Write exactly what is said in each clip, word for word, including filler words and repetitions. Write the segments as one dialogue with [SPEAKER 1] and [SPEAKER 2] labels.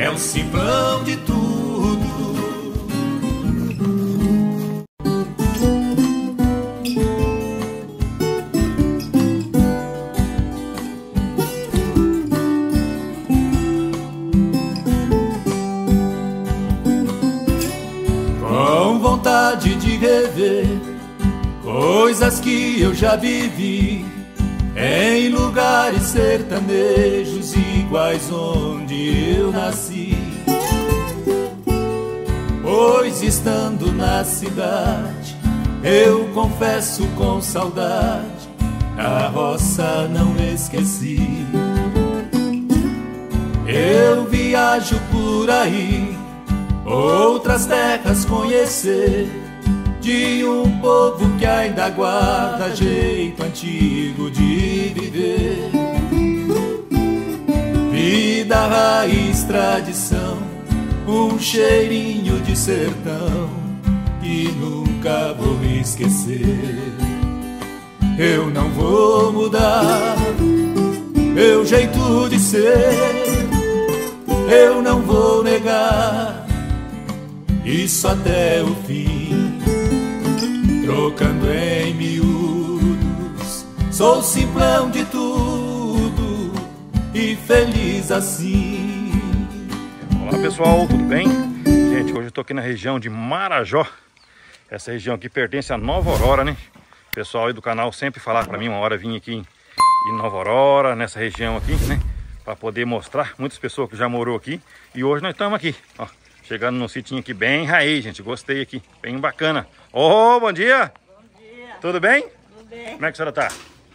[SPEAKER 1] é o simplão de tudo. Com vontade de rever coisas que eu já vivi em lugares sertanejos iguais onde eu nasci. Pois estando na cidade, eu confesso com saudade, a roça não esqueci. Eu viajo por aí, outras terras conhecer, de um povo que ainda guarda jeito antigo de viver. Vida, raiz, tradição, um cheirinho de sertão que nunca vou esquecer. Eu não vou mudar meu jeito de ser, eu não vou negar isso até o fim. Trocando em miúdos, sou simplão de tudo e feliz assim.
[SPEAKER 2] Olá pessoal, tudo bem? Gente, hoje eu tô aqui na região de Marajó. Essa região aqui pertence a Nova Aurora, né? O pessoal aí do canal sempre falar pra mim, uma hora vim aqui em Nova Aurora, nessa região aqui, né? Pra poder mostrar, muitas pessoas que já morou aqui. E hoje nós estamos aqui, ó. Chegando num sitinho aqui bem raiz, gente. Gostei aqui, bem bacana. Ô, oh, bom dia!
[SPEAKER 3] Bom dia!
[SPEAKER 2] Tudo bem?
[SPEAKER 3] Tudo bem.
[SPEAKER 2] Como é que a senhora tá?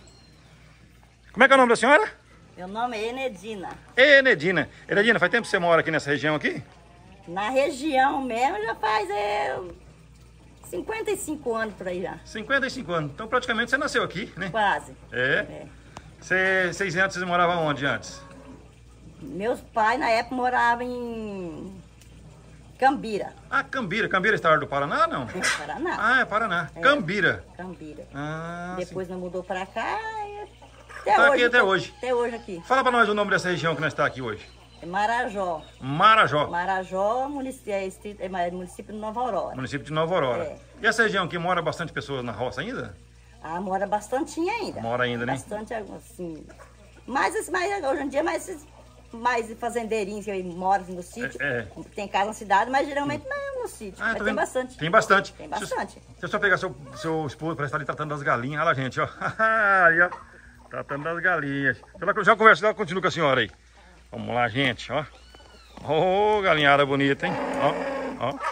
[SPEAKER 2] Como é que é o nome da senhora?
[SPEAKER 3] Meu nome é Enedina.
[SPEAKER 2] Enedina. Enedina, faz tempo que você mora aqui nessa região aqui?
[SPEAKER 3] Na região mesmo já faz é, cinquenta e cinco anos por aí já.
[SPEAKER 2] cinquenta e cinco anos. Então praticamente você nasceu aqui, né?
[SPEAKER 3] Quase.
[SPEAKER 2] É?
[SPEAKER 3] É.
[SPEAKER 2] Você, vocês antes vocês moravam onde antes?
[SPEAKER 3] Meus pais na época moravam em Cambira.
[SPEAKER 2] Ah, Cambira. Cambira é estado do Paraná, não?
[SPEAKER 3] Paraná.
[SPEAKER 2] Ah, é Paraná.
[SPEAKER 3] É.
[SPEAKER 2] Cambira.
[SPEAKER 3] Cambira.
[SPEAKER 2] Ah,
[SPEAKER 3] Depois
[SPEAKER 2] sim.
[SPEAKER 3] nós mudou pra cá e até
[SPEAKER 2] Tá
[SPEAKER 3] hoje.
[SPEAKER 2] aqui até hoje.
[SPEAKER 3] Até hoje aqui.
[SPEAKER 2] Fala pra nós o nome dessa região que nós estamos aqui hoje.
[SPEAKER 3] É Marajó.
[SPEAKER 2] Marajó.
[SPEAKER 3] Marajó, município, é, distrito- é município de Nova Aurora.
[SPEAKER 2] Município de Nova Aurora.
[SPEAKER 3] É.
[SPEAKER 2] E essa região aqui mora bastante pessoas na roça ainda?
[SPEAKER 3] Ah, mora bastantinho ainda.
[SPEAKER 2] Mora ainda, né?
[SPEAKER 3] Bastante, assim. Mas, mas hoje em dia, mais, mais fazendeirinhos que moram no sítio.
[SPEAKER 2] É, é.
[SPEAKER 3] Tem casa na cidade, mas geralmente não é no sítio.
[SPEAKER 2] Ah,
[SPEAKER 3] mas
[SPEAKER 2] tô
[SPEAKER 3] tem
[SPEAKER 2] vendo.
[SPEAKER 3] bastante.
[SPEAKER 2] Tem bastante.
[SPEAKER 3] Tem bastante.
[SPEAKER 2] Deixa eu só pegar seu, seu esposo, parece que tá ali tratando das galinhas. Olha lá, gente, ó. Aí, ó. Tratando das galinhas. Deixa eu já conversa, já continua com a senhora aí. Vamos lá, gente, ó. Ô, oh, galinhada bonita, hein? Ó, ó.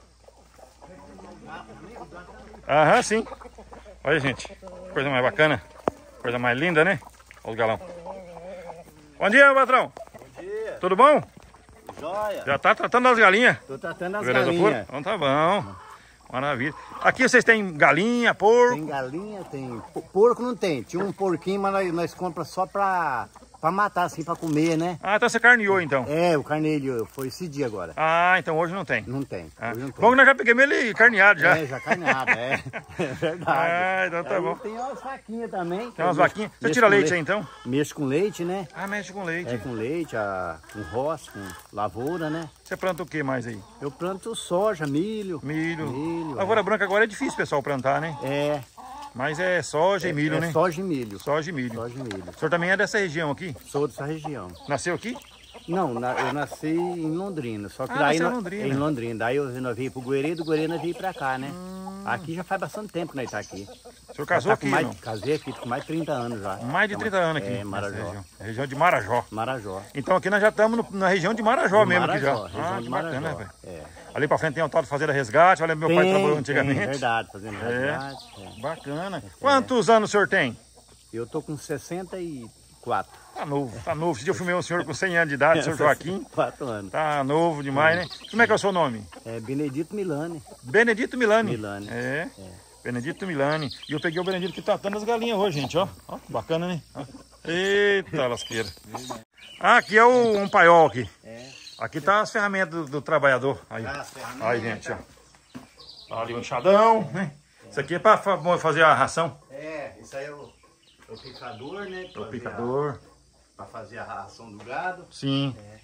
[SPEAKER 2] Aham, sim. Olha, gente. Coisa mais bacana. Coisa mais linda, né? Olha os galão. Bom dia, patrão.
[SPEAKER 4] Bom dia.
[SPEAKER 2] Tudo bom?
[SPEAKER 4] Joia.
[SPEAKER 2] Já tá tratando das galinhas?
[SPEAKER 4] Tô tratando as
[SPEAKER 2] Beleza,
[SPEAKER 4] galinhas.
[SPEAKER 2] porco? Então tá bom. Maravilha. Aqui vocês têm galinha, porco?
[SPEAKER 4] Tem galinha, tem... po- Porco não tem. Tinha um porquinho, mas nós, nós compramos só pra, pra matar, assim, pra comer, né?
[SPEAKER 2] Ah, então você carneou então.
[SPEAKER 4] É, o carneiro foi esse dia agora.
[SPEAKER 2] Ah, então hoje não tem.
[SPEAKER 4] Não tem.
[SPEAKER 2] Ah.
[SPEAKER 4] Hoje não tem.
[SPEAKER 2] Bom que nós já peguemos ele carneado já.
[SPEAKER 4] É, já carneado, é. É verdade.
[SPEAKER 2] Ah, então tá
[SPEAKER 4] Aí
[SPEAKER 2] bom.
[SPEAKER 4] Tem umas vaquinhas também.
[SPEAKER 2] Tem umas
[SPEAKER 4] Eu
[SPEAKER 2] vaquinhas. Você
[SPEAKER 4] mexo
[SPEAKER 2] tira
[SPEAKER 4] com
[SPEAKER 2] leite aí então?
[SPEAKER 4] Mexo com leite, né?
[SPEAKER 2] Ah, mexe com leite.
[SPEAKER 4] É, com leite, a, com roça, com lavoura, né?
[SPEAKER 2] Você planta o que mais aí?
[SPEAKER 4] Eu planto soja, milho.
[SPEAKER 2] Milho.
[SPEAKER 4] Milho,
[SPEAKER 2] Lavoura
[SPEAKER 4] é.
[SPEAKER 2] branca agora é difícil, pessoal, plantar, né?
[SPEAKER 4] É.
[SPEAKER 2] Mas é soja e milho,
[SPEAKER 4] é
[SPEAKER 2] né?
[SPEAKER 4] soja e milho.
[SPEAKER 2] Soja e milho.
[SPEAKER 4] Soja e milho.
[SPEAKER 2] O senhor também é dessa região aqui?
[SPEAKER 4] Sou dessa região.
[SPEAKER 2] Nasceu aqui?
[SPEAKER 4] Não, na- eu nasci em Londrina, só que
[SPEAKER 2] Ah,
[SPEAKER 4] daí
[SPEAKER 2] nasceu em
[SPEAKER 4] nó-
[SPEAKER 2] Londrina.
[SPEAKER 4] em Londrina. Daí eu nós veio pro Guerreiro, do Guerreiro nós veio pra cá, né? Aqui já faz bastante tempo que nós tá aqui.
[SPEAKER 2] O senhor casou
[SPEAKER 4] Tá
[SPEAKER 2] aqui,
[SPEAKER 4] com mais,
[SPEAKER 2] não?
[SPEAKER 4] Casei aqui, tô com mais de trinta anos já.
[SPEAKER 2] Mais de trinta anos aqui.
[SPEAKER 4] É,
[SPEAKER 2] nessa
[SPEAKER 4] Marajó.
[SPEAKER 2] Região. Região de Marajó.
[SPEAKER 4] Marajó.
[SPEAKER 2] Então aqui nós já estamos no- na região de Marajó mesmo
[SPEAKER 4] Marajó,
[SPEAKER 2] aqui já.
[SPEAKER 4] região
[SPEAKER 2] Ah,
[SPEAKER 4] de
[SPEAKER 2] que bacana,
[SPEAKER 4] Marajó.
[SPEAKER 2] velho.
[SPEAKER 4] É.
[SPEAKER 2] Ali pra frente tem um tal de fazenda resgate, olha meu pai
[SPEAKER 4] Tem,
[SPEAKER 2] trabalhou
[SPEAKER 4] tem,
[SPEAKER 2] antigamente.
[SPEAKER 4] verdade, fazendo resgate. é.
[SPEAKER 2] Bacana. Quantos anos o senhor tem?
[SPEAKER 4] Eu tô com sessenta e quatro.
[SPEAKER 2] Tá novo, tá novo. Esse dia eu filmei um senhor com cem anos de idade, o senhor Joaquim.
[SPEAKER 4] quatro anos.
[SPEAKER 2] Tá novo demais, né? Como é que é o seu nome?
[SPEAKER 4] É Benedito Milani.
[SPEAKER 2] Benedito Milani.
[SPEAKER 4] Milani.
[SPEAKER 2] É. Benedito Milani. E eu peguei o Benedito que tá tratando as galinhas hoje, gente, ó. Ó, bacana, né? Ó. Eita, lasqueira. Ah, aqui é o, um paiol aqui.
[SPEAKER 4] É.
[SPEAKER 2] Aqui tá as ferramentas do, do trabalhador. Aí,
[SPEAKER 4] Ah, as ferramentas.
[SPEAKER 2] aí, gente, ó. Tá ali o enxadão, né? Isso aqui é pra fa- fazer a ração.
[SPEAKER 4] É, isso aí é o, é o picador, né?
[SPEAKER 2] O picador.
[SPEAKER 4] Para fazer a ração do gado.
[SPEAKER 2] Sim.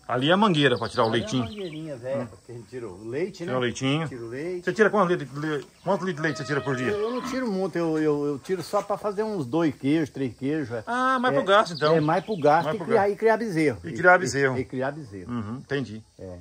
[SPEAKER 2] Ali é a mangueira para tirar o leitinho.
[SPEAKER 4] É a mangueirinha, velho, hum. que a gente tira o leite, né?
[SPEAKER 2] Tira o leitinho.
[SPEAKER 4] Tira o leite.
[SPEAKER 2] Você tira quantos litros de leite, quantos litros de leite você tira por dia?
[SPEAKER 4] Eu, eu não tiro muito, eu, eu, eu tiro só para fazer uns dois queijos, três queijos.
[SPEAKER 2] Ah, mais
[SPEAKER 4] é,
[SPEAKER 2] pro gasto então.
[SPEAKER 4] É mais pro gasto
[SPEAKER 2] mais
[SPEAKER 4] e,
[SPEAKER 2] pro
[SPEAKER 4] criar,
[SPEAKER 2] gasto.
[SPEAKER 4] e criar bezerro.
[SPEAKER 2] E criar bezerro.
[SPEAKER 4] E, e criar bezerro.
[SPEAKER 2] Uhum, entendi.
[SPEAKER 4] É.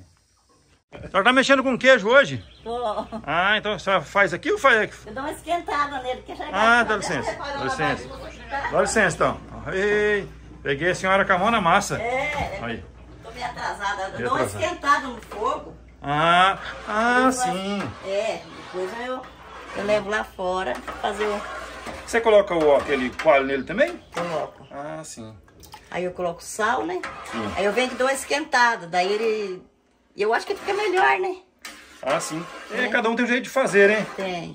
[SPEAKER 2] A senhora tá mexendo com queijo hoje?
[SPEAKER 3] Tô.
[SPEAKER 2] Ah, então a senhora faz aqui ou faz aqui?
[SPEAKER 3] Eu dou uma esquentada nele, que já
[SPEAKER 2] Ah, dá licença. Dá licença. Dá licença então. Ei, peguei a senhora com a mão na massa.
[SPEAKER 3] É,
[SPEAKER 2] aí.
[SPEAKER 3] Tô meio atrasada. Eu
[SPEAKER 2] Meio
[SPEAKER 3] dou uma
[SPEAKER 2] atrasada.
[SPEAKER 3] esquentada no fogo.
[SPEAKER 2] Ah, ah,
[SPEAKER 3] Depois-
[SPEAKER 2] sim.
[SPEAKER 3] É, depois eu, eu levo lá fora fazer o.
[SPEAKER 2] Você coloca o, aquele coalho nele também?
[SPEAKER 3] Coloco.
[SPEAKER 2] Ah, sim.
[SPEAKER 3] Aí eu coloco sal, né?
[SPEAKER 2] Sim.
[SPEAKER 3] Aí eu venho que dou uma esquentada. Daí ele. Eu acho que fica melhor, né?
[SPEAKER 2] Ah, sim. É,
[SPEAKER 3] É.
[SPEAKER 2] cada um tem um jeito de fazer, né?
[SPEAKER 3] Tem.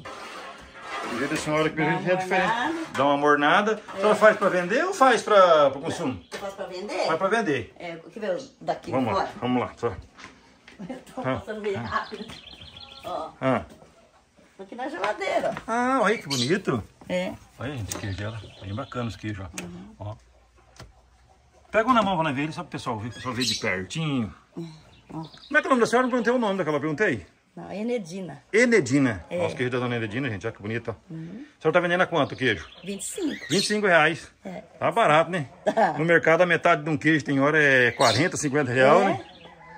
[SPEAKER 2] O jeito da senhora que
[SPEAKER 3] Dá uma
[SPEAKER 2] é diferente.
[SPEAKER 3] mornada.
[SPEAKER 2] Dá uma mornada. A senhora faz pra vender ou faz pra, pro consumo?
[SPEAKER 3] Eu faço pra vender?
[SPEAKER 2] Faz pra vender.
[SPEAKER 3] É, quer ver daqui
[SPEAKER 2] Vamos lá,
[SPEAKER 3] fora?
[SPEAKER 2] vamos lá. Só.
[SPEAKER 3] Eu tô passando meio rápido. Ó,
[SPEAKER 2] Ah.
[SPEAKER 3] tô aqui na geladeira.
[SPEAKER 2] ah, olha que bonito.
[SPEAKER 3] É.
[SPEAKER 2] Olha, gente, esse queijo dela. Bem bacana esse queijo, ó. Ó. Pega um na mão pra nós ver ele, só pro pessoal ver, o pessoal ver de pertinho. Como é que é o nome da senhora? Não perguntei o nome daquela, perguntei.
[SPEAKER 3] Não, é Enedina.
[SPEAKER 2] Enedina.
[SPEAKER 3] É.
[SPEAKER 2] Ó, os queijos da dona Enedina, gente, olha que bonito, ó. A senhora tá vendendo a quanto o queijo?
[SPEAKER 3] vinte e cinco.
[SPEAKER 2] vinte e cinco reais.
[SPEAKER 3] É.
[SPEAKER 2] Tá barato, né?
[SPEAKER 3] Tá.
[SPEAKER 2] No mercado a metade de um queijo tem hora é quarenta, cinquenta reais,
[SPEAKER 3] É.
[SPEAKER 2] né?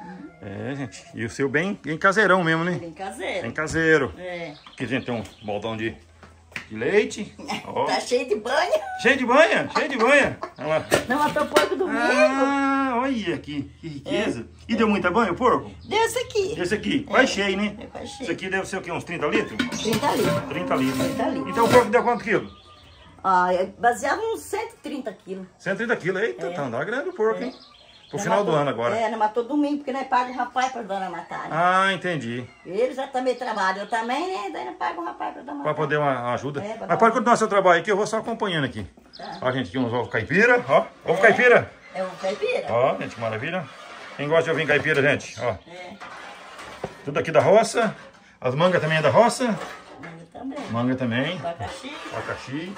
[SPEAKER 2] É, gente. E o seu bem, bem caseirão mesmo, né?
[SPEAKER 3] Bem caseiro.
[SPEAKER 2] Bem caseiro.
[SPEAKER 3] É.
[SPEAKER 2] Aqui, gente, tem um moldão de, de leite. Ó.
[SPEAKER 3] Tá cheio de banho.
[SPEAKER 2] Cheio de banha, cheio de banha. Olha lá.
[SPEAKER 3] Não matou porco domingo.
[SPEAKER 2] Ah, olha aqui, que riqueza. E deu muita banha o porco?
[SPEAKER 3] Deu esse aqui.
[SPEAKER 2] Esse aqui, quase cheio, né?
[SPEAKER 3] É quase cheio.
[SPEAKER 2] Esse aqui deve ser o quê? Uns trinta litros?
[SPEAKER 3] trinta litros.
[SPEAKER 2] trinta litros.
[SPEAKER 3] trinta litros.
[SPEAKER 2] Então o porco deu quanto quilo?
[SPEAKER 3] Ah, eu baseava uns cento e trinta quilos.
[SPEAKER 2] cento e trinta quilos. Eita,
[SPEAKER 3] É.
[SPEAKER 2] tá andando grande o porco,
[SPEAKER 3] É.
[SPEAKER 2] hein? Pro
[SPEAKER 3] Não
[SPEAKER 2] final do
[SPEAKER 3] matou-
[SPEAKER 2] ano agora.
[SPEAKER 3] É, não matou domingo, porque nós pagamos um rapaz pra dona matar. Né?
[SPEAKER 2] Ah, entendi.
[SPEAKER 3] Ele já também trabalha, eu também, né? Daí nós pagamos um rapaz pra dona
[SPEAKER 2] Pra
[SPEAKER 3] matar.
[SPEAKER 2] poder uma uma ajuda.
[SPEAKER 3] É, pra
[SPEAKER 2] Mas
[SPEAKER 3] dar
[SPEAKER 2] pode
[SPEAKER 3] uma-
[SPEAKER 2] continuar seu trabalho aqui, eu vou só acompanhando aqui.
[SPEAKER 3] Tá.
[SPEAKER 2] Ó, gente, aqui uns ovos caipira, ó. Ovo
[SPEAKER 3] É.
[SPEAKER 2] caipira.
[SPEAKER 3] É um caipira?
[SPEAKER 2] Ó, gente, que maravilha. Quem gosta de ovinho caipira, gente, ó.
[SPEAKER 3] É,
[SPEAKER 2] Tudo aqui da roça. As mangas também é da roça.
[SPEAKER 3] manga também.
[SPEAKER 2] Manga também.
[SPEAKER 3] Abacaxi.
[SPEAKER 2] Abacaxi.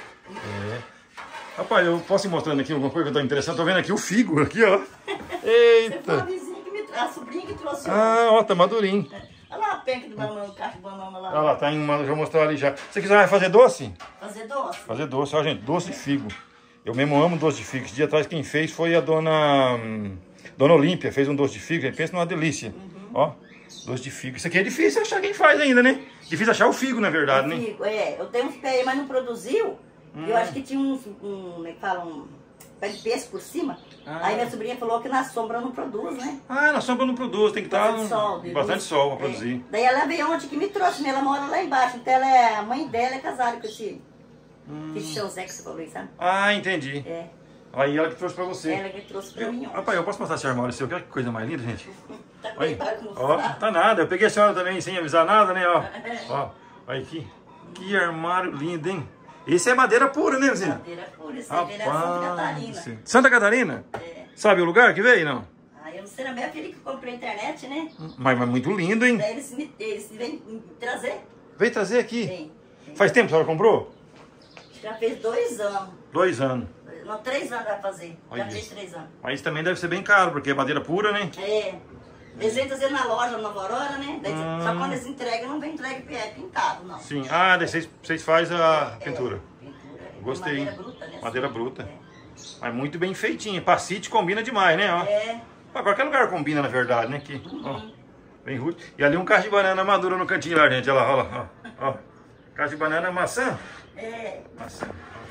[SPEAKER 2] É. Rapaz, eu posso ir mostrando aqui alguma coisa que eu tô interessante. Tô vendo aqui o figo, aqui, ó.
[SPEAKER 3] Você foi a
[SPEAKER 2] Eita.
[SPEAKER 3] vizinha que me trouxe, a sobrinha que trouxe o...
[SPEAKER 2] Ah, ó, tá madurinho.
[SPEAKER 3] Olha lá a penca de banana, o cacho de banana lá.
[SPEAKER 2] Olha lá, tá em uma, já vou mostrar ali já. Você quiser fazer doce?
[SPEAKER 3] Fazer doce.
[SPEAKER 2] Fazer doce, ó, gente, doce de figo. Eu mesmo amo doce de figo. Esse dia atrás quem fez foi a dona hum, Dona Olímpia, fez um doce de figo. Gente, pensa numa delícia.
[SPEAKER 3] Uhum.
[SPEAKER 2] Ó, doce de figo. Isso aqui é difícil achar quem faz ainda, né? Difícil achar o figo, na verdade, né?
[SPEAKER 3] Figo, é, eu tenho uns pés aí, mas não produziu.
[SPEAKER 2] Hum.
[SPEAKER 3] Eu acho que tinha uns, um, como é que fala, um pé de peixe por cima.
[SPEAKER 2] Ah.
[SPEAKER 3] Aí minha sobrinha falou que na sombra não produz, né?
[SPEAKER 2] Ah, na sombra não produz, tem que estar
[SPEAKER 3] Bastante sol. de
[SPEAKER 2] bastante
[SPEAKER 3] luz.
[SPEAKER 2] sol pra
[SPEAKER 3] É.
[SPEAKER 2] produzir.
[SPEAKER 3] Daí ela veio ontem que me trouxe, né? Ela mora lá embaixo. Então ela é, a mãe dela é casada com esse,
[SPEAKER 2] Hum.
[SPEAKER 3] esse seu Zé que você falou aí, sabe?
[SPEAKER 2] Ah, entendi.
[SPEAKER 3] É,
[SPEAKER 2] Aí ela que trouxe pra você.
[SPEAKER 3] ela que trouxe pra mim ontem.
[SPEAKER 2] Rapaz, eu posso mostrar esse armário seu? Que coisa mais linda, gente.
[SPEAKER 3] Tá com
[SPEAKER 2] Olha,
[SPEAKER 3] ele bagunçado.
[SPEAKER 2] ó, tá nada. Eu peguei a senhora também sem avisar nada, né? Ó, ó, olha aqui. Que armário lindo, hein? Esse é madeira pura, né, vizinha?
[SPEAKER 3] Madeira pura, esse aí veio da Santa Catarina.
[SPEAKER 2] Santa Catarina?
[SPEAKER 3] É.
[SPEAKER 2] Sabe o lugar que veio, não?
[SPEAKER 3] Ah, eu não sei, na minha filha que comprei na internet, né?
[SPEAKER 2] Mas, mas muito lindo, hein?
[SPEAKER 3] Daí eles, me, eles vêm me trazer.
[SPEAKER 2] Veio trazer aqui.
[SPEAKER 3] Vem.
[SPEAKER 2] Faz tempo que a senhora comprou?
[SPEAKER 3] Já fez dois anos.
[SPEAKER 2] Dois anos.
[SPEAKER 3] Não, três anos vai fazer.
[SPEAKER 2] Olha
[SPEAKER 3] Já fez
[SPEAKER 2] isso.
[SPEAKER 3] três anos.
[SPEAKER 2] Mas isso também deve ser bem caro, porque é madeira pura, né?
[SPEAKER 3] É. Eles vêm trazer na loja Nova Aurora, né? Daí,
[SPEAKER 2] Hum.
[SPEAKER 3] Só quando eles entregam, não vem entregue é pintado, não.
[SPEAKER 2] Sim. Ah, daí vocês, vocês fazem a
[SPEAKER 3] É,
[SPEAKER 2] pintura.
[SPEAKER 3] pintura. É
[SPEAKER 2] Gostei.
[SPEAKER 3] Madeira bruta, né?
[SPEAKER 2] Madeira bruta.
[SPEAKER 3] É.
[SPEAKER 2] Mas muito bem feitinha. Passite combina demais, né? Ó.
[SPEAKER 3] É.
[SPEAKER 2] Pra qualquer lugar combina, na verdade, né? Aqui, ó. Bem rude. E ali um cacho de banana madura no cantinho lá, gente. Olha lá, olha lá. Ó. ó. Cacho de banana maçã.
[SPEAKER 3] É.
[SPEAKER 2] Maçã.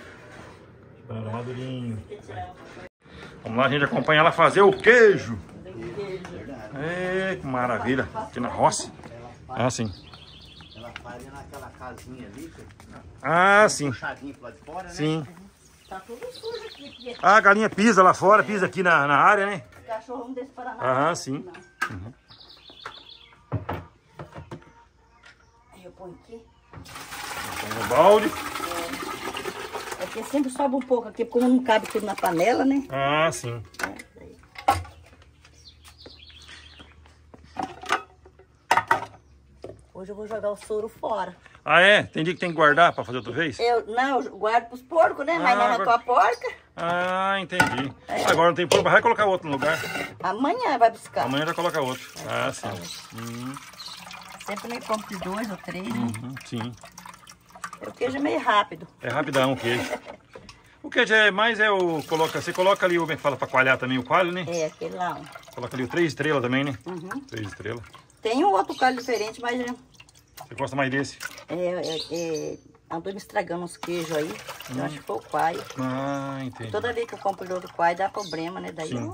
[SPEAKER 2] Banana madurinho.
[SPEAKER 3] Deixa eu tirar um pouco
[SPEAKER 2] Vamos lá, a gente acompanha ela fazer o queijo.
[SPEAKER 3] do queijo.
[SPEAKER 2] É, que maravilha. Aqui na roça. Ah, sim.
[SPEAKER 4] Ela faz naquela casinha ali, que
[SPEAKER 2] Ah, sim.
[SPEAKER 4] puxadinho pro lado de fora, né?
[SPEAKER 2] Sim.
[SPEAKER 3] Tá tudo sujo aqui, porque
[SPEAKER 2] Ah, a galinha pisa lá fora, pisa aqui na, na área, né?
[SPEAKER 3] o cachorro não deixa parar nada.
[SPEAKER 2] Aham, sim.
[SPEAKER 3] Não. Aí eu ponho aqui.
[SPEAKER 2] Põe no balde.
[SPEAKER 3] É porque sempre sobe um pouco aqui, porque não cabe tudo na panela, né?
[SPEAKER 2] Ah, sim.
[SPEAKER 3] É, daí. Hoje eu vou jogar o soro fora.
[SPEAKER 2] Ah, é? Tem dia que tem que guardar pra fazer outra vez?
[SPEAKER 3] Eu, não, eu guardo pros porcos, né? Mas
[SPEAKER 2] Ah,
[SPEAKER 3] não na
[SPEAKER 2] guarda-
[SPEAKER 3] tua porca.
[SPEAKER 2] Ah, entendi.
[SPEAKER 3] É.
[SPEAKER 2] Agora não tem porco, vai colocar outro no lugar.
[SPEAKER 3] Amanhã vai buscar.
[SPEAKER 2] Amanhã já coloca outro.
[SPEAKER 3] Vai
[SPEAKER 2] Ah,
[SPEAKER 3] buscar
[SPEAKER 2] sim.
[SPEAKER 3] outro.
[SPEAKER 2] Hum,
[SPEAKER 3] Sempre me compro de dois ou três, né?
[SPEAKER 2] uhum, sim.
[SPEAKER 3] O queijo é meio rápido.
[SPEAKER 2] É rapidão o queijo. O queijo é mais é o... Coloca, você coloca ali, como é que fala, pra coalhar também o coalho, né?
[SPEAKER 3] É, aquele lá. Ó.
[SPEAKER 2] Coloca ali o três estrelas também, né?
[SPEAKER 3] Uhum.
[SPEAKER 2] Três estrelas.
[SPEAKER 3] Tem um outro coalho diferente, mas é,
[SPEAKER 2] Você gosta mais desse?
[SPEAKER 3] é, é, andou me estragando uns queijos aí. Eu acho que foi o coalho.
[SPEAKER 2] Ah, entendi.
[SPEAKER 3] Toda vez que eu compro outro coalho dá problema, né? Daí
[SPEAKER 2] Sim.
[SPEAKER 3] eu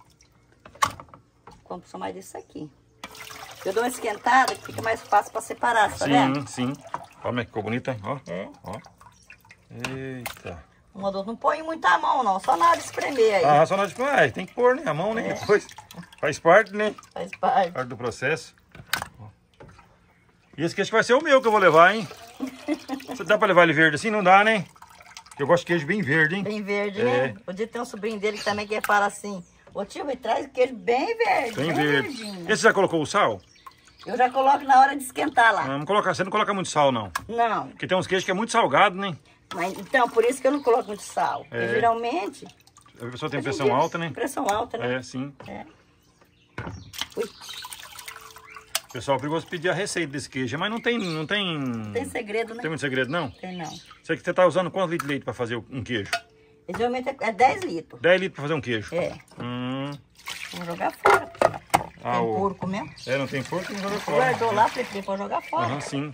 [SPEAKER 3] compro só mais desse aqui. Eu dou uma esquentada que fica mais fácil pra separar, tá vendo?
[SPEAKER 2] Sim, sim. Olha como é que ficou bonita, hein? Ó.
[SPEAKER 3] É.
[SPEAKER 2] Ó. Eita.
[SPEAKER 3] Uma dor, não põe muita mão não, só na hora de espremer aí.
[SPEAKER 2] Ah, só nós... Ah, tem que pôr, né? A mão, né?
[SPEAKER 3] É.
[SPEAKER 2] Depois. Faz parte, né?
[SPEAKER 3] Faz parte.
[SPEAKER 2] Parte do processo. E esse queijo vai ser o meu que eu vou levar, hein? Você dá pra levar ele verde assim? Não dá, né? Eu gosto de queijo bem verde, hein?
[SPEAKER 3] Bem verde,
[SPEAKER 2] É.
[SPEAKER 3] né? O dia tem um sobrinho dele que também que fala assim, ô tio, me traz queijo bem verde,
[SPEAKER 2] Bem
[SPEAKER 3] bem,
[SPEAKER 2] verde.
[SPEAKER 3] verdinho.
[SPEAKER 2] Esse já colocou o sal?
[SPEAKER 3] Eu já coloco na hora de esquentar lá.
[SPEAKER 2] Não, não coloca, você não coloca muito sal, não.
[SPEAKER 3] Não,
[SPEAKER 2] Porque tem uns queijos que é muito salgado, né?
[SPEAKER 3] mas então, por isso que eu não coloco muito sal. Porque
[SPEAKER 2] É.
[SPEAKER 3] geralmente...
[SPEAKER 2] A pessoa tem
[SPEAKER 3] hoje em
[SPEAKER 2] pressão
[SPEAKER 3] dia,
[SPEAKER 2] alta, né?
[SPEAKER 3] Pressão alta, né?
[SPEAKER 2] É, sim.
[SPEAKER 3] É. Ui,
[SPEAKER 2] O pessoal perigoso pedir a receita desse queijo, mas não tem... Não tem,
[SPEAKER 3] tem segredo, né?
[SPEAKER 2] tem muito segredo, não?
[SPEAKER 3] Tem não.
[SPEAKER 2] Você que você tá usando quantos litros de leite para fazer um queijo?
[SPEAKER 3] E geralmente é dez litros.
[SPEAKER 2] dez litros para fazer um queijo?
[SPEAKER 3] É.
[SPEAKER 2] Hum.
[SPEAKER 3] Vamos jogar fora.
[SPEAKER 2] Ah,
[SPEAKER 3] Tem
[SPEAKER 2] o...
[SPEAKER 3] porco mesmo.
[SPEAKER 2] É, não tem porco, não joga fora.
[SPEAKER 3] Guardou lá, preparei pra jogar fora.
[SPEAKER 2] Aham, sim.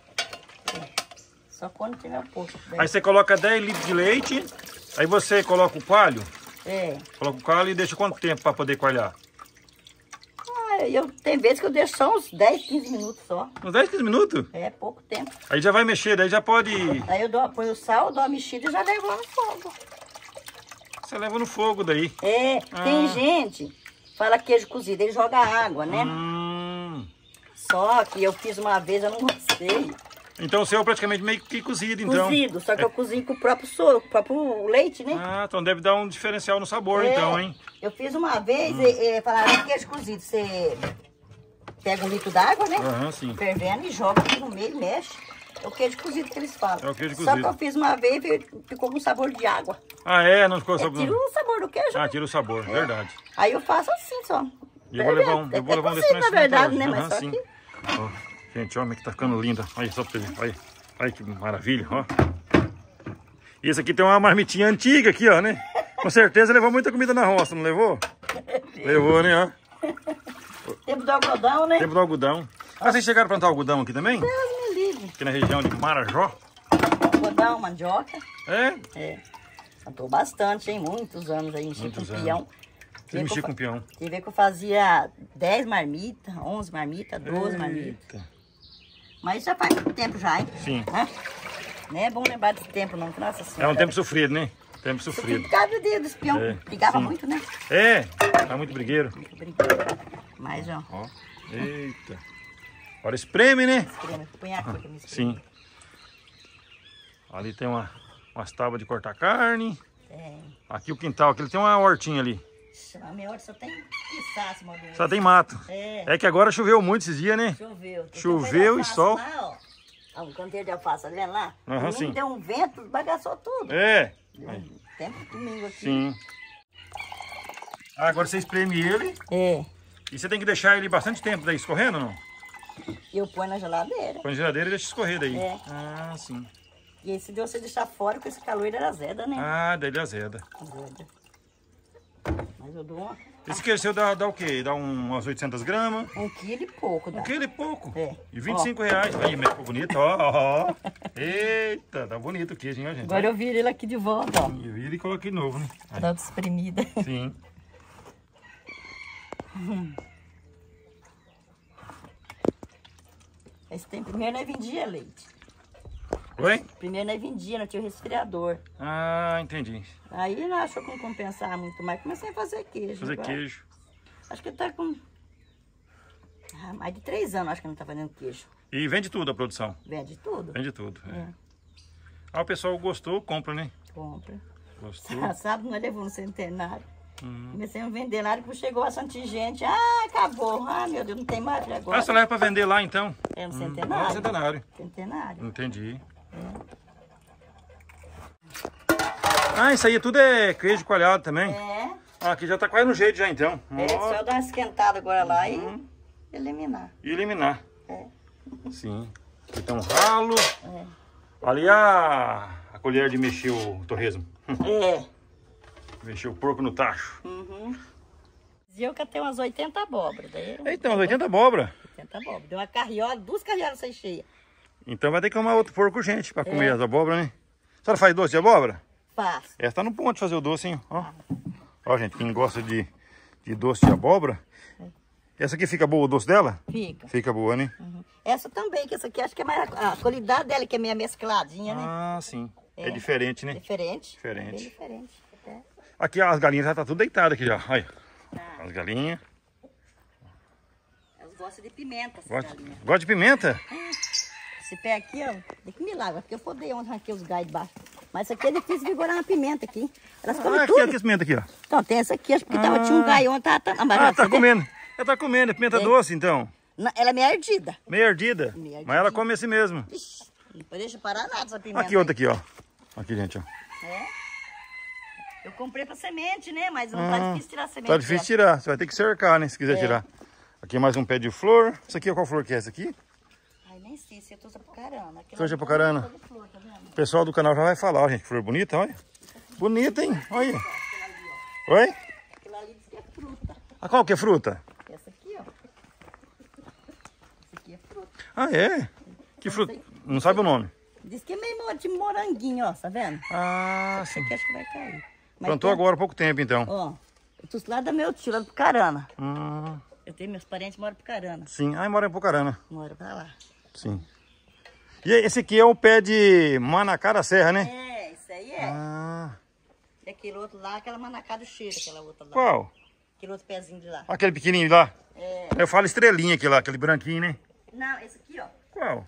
[SPEAKER 3] Só quando tiver o porco.
[SPEAKER 2] Aí você coloca dez litros de leite, aí você coloca o coalho,
[SPEAKER 3] É.
[SPEAKER 2] coloca o coalho e deixa quanto tempo para poder coalhar?
[SPEAKER 3] Ah, eu, tem vezes que eu deixo só uns dez, quinze minutos só.
[SPEAKER 2] Uns dez, quinze minutos?
[SPEAKER 3] É pouco tempo.
[SPEAKER 2] Aí já vai mexer, daí já pode...
[SPEAKER 3] Aí eu dou, ponho o sal, dou a mexida e já levo lá no fogo.
[SPEAKER 2] Você leva no fogo daí.
[SPEAKER 3] É, tem
[SPEAKER 2] Ah.
[SPEAKER 3] gente, fala queijo cozido, ele joga água, né?
[SPEAKER 2] Hum.
[SPEAKER 3] Só que eu fiz uma vez, eu não gostei.
[SPEAKER 2] Então o seu é praticamente meio que cozido, então.
[SPEAKER 3] Cozido, só que eu cozinho com o próprio soro, com o próprio leite, né?
[SPEAKER 2] Ah, então deve dar um diferencial no sabor,
[SPEAKER 3] É,
[SPEAKER 2] então, hein?
[SPEAKER 3] Eu fiz uma vez e, e falaram queijo cozido. Você pega um litro d'água, né?
[SPEAKER 2] Aham, sim.
[SPEAKER 3] Fervendo e joga aqui no meio e mexe. É o queijo cozido que eles falam.
[SPEAKER 2] É o queijo
[SPEAKER 3] Só
[SPEAKER 2] cozido.
[SPEAKER 3] que eu fiz uma vez e ficou com sabor de água.
[SPEAKER 2] Ah, é? Não ficou
[SPEAKER 3] É,
[SPEAKER 2] sabor?
[SPEAKER 3] tira o sabor do queijo.
[SPEAKER 2] Ah,
[SPEAKER 3] né?
[SPEAKER 2] tira o sabor, verdade.
[SPEAKER 3] Aí eu faço assim só.
[SPEAKER 2] E eu vou levar um, eu
[SPEAKER 3] É
[SPEAKER 2] vou levar um
[SPEAKER 3] cozido,
[SPEAKER 2] desse
[SPEAKER 3] na verdade, né?
[SPEAKER 2] Aham,
[SPEAKER 3] Mas só
[SPEAKER 2] sim.
[SPEAKER 3] que...
[SPEAKER 2] Ó, gente, olha como é que tá ficando linda. Olha só pra você ver. Olha, olha que maravilha, ó. E esse aqui tem uma marmitinha antiga aqui, ó, né? Com certeza levou muita comida na roça, não levou? Levou, né, ó.
[SPEAKER 3] Tempo do algodão, né?
[SPEAKER 2] Tempo do algodão. Ah, vocês chegaram a plantar algodão aqui também?
[SPEAKER 3] Deus me livre.
[SPEAKER 2] Aqui na região de Marajó?
[SPEAKER 3] Algodão, mandioca.
[SPEAKER 2] É?
[SPEAKER 3] É. Plantou bastante, hein? Muitos anos aí, enchi
[SPEAKER 2] Muitos
[SPEAKER 3] com
[SPEAKER 2] anos.
[SPEAKER 3] peão.
[SPEAKER 2] Vocês mexiam com peão.
[SPEAKER 3] Tem ver que eu fazia dez marmitas, onze marmitas, doze marmitas.
[SPEAKER 2] Eita.
[SPEAKER 3] Mas já faz muito tempo já, hein?
[SPEAKER 2] Sim.
[SPEAKER 3] Né? Não é bom lembrar desse tempo não, que nossa
[SPEAKER 2] É
[SPEAKER 3] senhora.
[SPEAKER 2] um tempo sofrido, né? Tempo
[SPEAKER 3] Você
[SPEAKER 2] sofrido.
[SPEAKER 3] ficava de dos peão,
[SPEAKER 2] É,
[SPEAKER 3] brigava
[SPEAKER 2] sim.
[SPEAKER 3] muito, né?
[SPEAKER 2] É, tá muito brigueiro.
[SPEAKER 3] Muito brigava. Mas, ó,
[SPEAKER 2] Ó, eita. Agora espreme, né?
[SPEAKER 3] espreme, põe a coisa, me espreme.
[SPEAKER 2] Sim. Ali tem uma, umas tábuas de cortar carne.
[SPEAKER 3] Tem.
[SPEAKER 2] Aqui o quintal, aqui tem uma hortinha ali.
[SPEAKER 3] A minha hora só tem pistaço, mano.
[SPEAKER 2] Só tem mato.
[SPEAKER 3] É.
[SPEAKER 2] É que agora choveu muito esses dias, né?
[SPEAKER 3] Choveu. Tem
[SPEAKER 2] Choveu
[SPEAKER 3] um
[SPEAKER 2] e
[SPEAKER 3] alface
[SPEAKER 2] sol.
[SPEAKER 3] Lá, ó. Ah, um canteiro de alface, tá vendo lá?
[SPEAKER 2] Aham,
[SPEAKER 3] Domingo
[SPEAKER 2] sim.
[SPEAKER 3] deu um vento, bagaçou tudo.
[SPEAKER 2] É.
[SPEAKER 3] Tempo domingo aqui.
[SPEAKER 2] Sim. Ah, agora você espreme ele
[SPEAKER 3] É.
[SPEAKER 2] e você tem que deixar ele bastante tempo daí escorrendo, não?
[SPEAKER 3] E eu ponho na geladeira.
[SPEAKER 2] Põe na geladeira e deixa escorrer daí.
[SPEAKER 3] É.
[SPEAKER 2] Ah, sim.
[SPEAKER 3] E aí, se você deixar fora, com esse calor, ele era azeda, né?
[SPEAKER 2] Ah, daí ele azeda.
[SPEAKER 3] Azeda. Mas eu dou uma,
[SPEAKER 2] Esse queijo seu dá, dá o quê? Dá um- umas oitocentas gramas?
[SPEAKER 3] um quilo e pouco. Dá.
[SPEAKER 2] Um quilo e pouco.
[SPEAKER 3] É.
[SPEAKER 2] E vinte e cinco reais. Aí, mas ficou bonito, ó, ó, ó. Eita, tá bonito o queijo, hein, ó, gente.
[SPEAKER 3] Agora eu viro ele aqui de volta, ó.
[SPEAKER 2] Eu viro e coloquei novo, né?
[SPEAKER 3] Pra dar uma espremida.
[SPEAKER 2] Sim.
[SPEAKER 3] Esse tempo, primeiro nós vendia leite.
[SPEAKER 2] Oi?
[SPEAKER 3] Primeiro nós vendia, não tinha o resfriador.
[SPEAKER 2] Ah, entendi.
[SPEAKER 3] Aí não achou que não compensava muito mais. Comecei a fazer queijo.
[SPEAKER 2] Fazer
[SPEAKER 3] agora.
[SPEAKER 2] queijo.
[SPEAKER 3] Acho que ele tá com... Ah, mais de três anos acho que não tá fazendo queijo.
[SPEAKER 2] E vende tudo a produção.
[SPEAKER 3] Vende tudo.
[SPEAKER 2] Vende tudo. É.
[SPEAKER 3] É.
[SPEAKER 2] Ah, o pessoal gostou, compra, né?
[SPEAKER 3] Compra.
[SPEAKER 2] Gostou.
[SPEAKER 3] Sábado nós levamos no centenário.
[SPEAKER 2] Uhum.
[SPEAKER 3] Comecei a vender lá, depois chegou bastante gente. Ah, acabou. Ah, meu Deus, não tem mais agora.
[SPEAKER 2] Ah, você leva pra vender lá, então?
[SPEAKER 3] É no
[SPEAKER 2] Hum,
[SPEAKER 3] centenário.
[SPEAKER 2] é centenário.
[SPEAKER 3] Centenário.
[SPEAKER 2] Entendi. Ah, isso aí tudo é queijo coalhado também?
[SPEAKER 3] É.
[SPEAKER 2] Ah, aqui já tá quase no jeito já então.
[SPEAKER 3] É, só dar uma esquentada agora lá uhum. e eliminar.
[SPEAKER 2] E eliminar.
[SPEAKER 3] É.
[SPEAKER 2] Sim. Aqui tem um ralo.
[SPEAKER 3] É.
[SPEAKER 2] Ali a, a colher de mexer o torresmo.
[SPEAKER 3] É.
[SPEAKER 2] Mexer o porco no tacho.
[SPEAKER 3] Uhum. Dizia eu que até umas oitenta abóboras. Daí
[SPEAKER 2] então, umas oitenta abóboras.
[SPEAKER 3] oitenta abóboras. Deu uma carriola, duas carriolas sem cheia.
[SPEAKER 2] Então vai ter que arrumar outro porco gente pra comer é. as abóboras, né? A senhora faz doce de abóbora?
[SPEAKER 3] Faço.
[SPEAKER 2] Essa tá no ponto de fazer o doce, hein? Ó, ó gente, quem gosta de, de doce de abóbora. É. Essa aqui fica boa o doce dela?
[SPEAKER 3] Fica.
[SPEAKER 2] Fica boa, né?
[SPEAKER 3] Uhum. Essa também, que essa aqui acho que é mais... A qualidade dela que é meio mescladinha, né?
[SPEAKER 2] Ah, sim. É, é diferente, né?
[SPEAKER 3] Diferente.
[SPEAKER 2] Diferente.
[SPEAKER 3] Bem diferente. É.
[SPEAKER 2] Aqui as galinhas já tá tudo deitadas aqui já. Olha. Ah. As galinhas.
[SPEAKER 3] Elas gostam de pimenta, essas
[SPEAKER 2] Gosta,
[SPEAKER 3] galinhas.
[SPEAKER 2] Gosta de pimenta?
[SPEAKER 3] Esse pé aqui, ó, tem que milagre, porque eu fodei onde arranquei os galhos de baixo. Mas isso aqui é difícil vigorar uma pimenta aqui. Elas comem
[SPEAKER 2] ah, aqui,
[SPEAKER 3] tudo.
[SPEAKER 2] aqui, essa pimenta aqui, ó.
[SPEAKER 3] Então, tem essa aqui, acho que ah. tava, tinha um galho ontem, tava... tava
[SPEAKER 2] ah, tá comendo. Ela tá comendo, é pimenta é. doce, então.
[SPEAKER 3] Não, ela é meio ardida.
[SPEAKER 2] Meio ardida? Meio mas ela come assim mesmo.
[SPEAKER 3] Ixi, não deixa parar nada essa pimenta.
[SPEAKER 2] Aqui, outra aqui, ó. Aqui, gente, ó.
[SPEAKER 3] É. Eu comprei pra semente, né? Mas não ah, tá difícil tirar a semente.
[SPEAKER 2] Tá difícil tirar. Você vai ter que cercar, né? Se quiser é. tirar. Aqui mais um pé de flor. Isso aqui, qual flor que é essa aqui?
[SPEAKER 3] Ai, nem sei. Isso é toda japocarana.
[SPEAKER 2] Toda japocarana. Tá o pessoal do canal já vai falar, ó, gente. Flor bonita, olha. Bonita, hein? Olha. Oi?
[SPEAKER 3] Aquela ali diz que é fruta.
[SPEAKER 2] Ah, qual que é fruta?
[SPEAKER 3] Essa aqui, ó. Essa aqui é fruta.
[SPEAKER 2] Ah, é? Que fruta? Não sabe o nome?
[SPEAKER 3] Diz que é meio de moranguinho, ó. Tá vendo?
[SPEAKER 2] Ah, sim.
[SPEAKER 3] Aqui acho que vai cair. Mas
[SPEAKER 2] plantou tem... agora há pouco tempo, então.
[SPEAKER 3] Ó, eu tô lá do meu tio, lá do Pucarana.
[SPEAKER 2] Hum.
[SPEAKER 3] Eu tenho meus parentes que moram em Pucarana.
[SPEAKER 2] Sim, ah, mora em Pucarana.
[SPEAKER 3] Mora pra lá.
[SPEAKER 2] Sim. E esse aqui é o pé de manacá da serra, né?
[SPEAKER 3] É, isso aí é.
[SPEAKER 2] Ah.
[SPEAKER 3] E aquele outro lá, aquela manacá do cheiro, aquela outra lá.
[SPEAKER 2] Qual?
[SPEAKER 3] Aquele outro pezinho de lá.
[SPEAKER 2] Aquele pequenininho lá?
[SPEAKER 3] É.
[SPEAKER 2] Eu falo estrelinha aqui lá, aquele branquinho, né?
[SPEAKER 3] Não, esse aqui, ó.
[SPEAKER 2] Qual?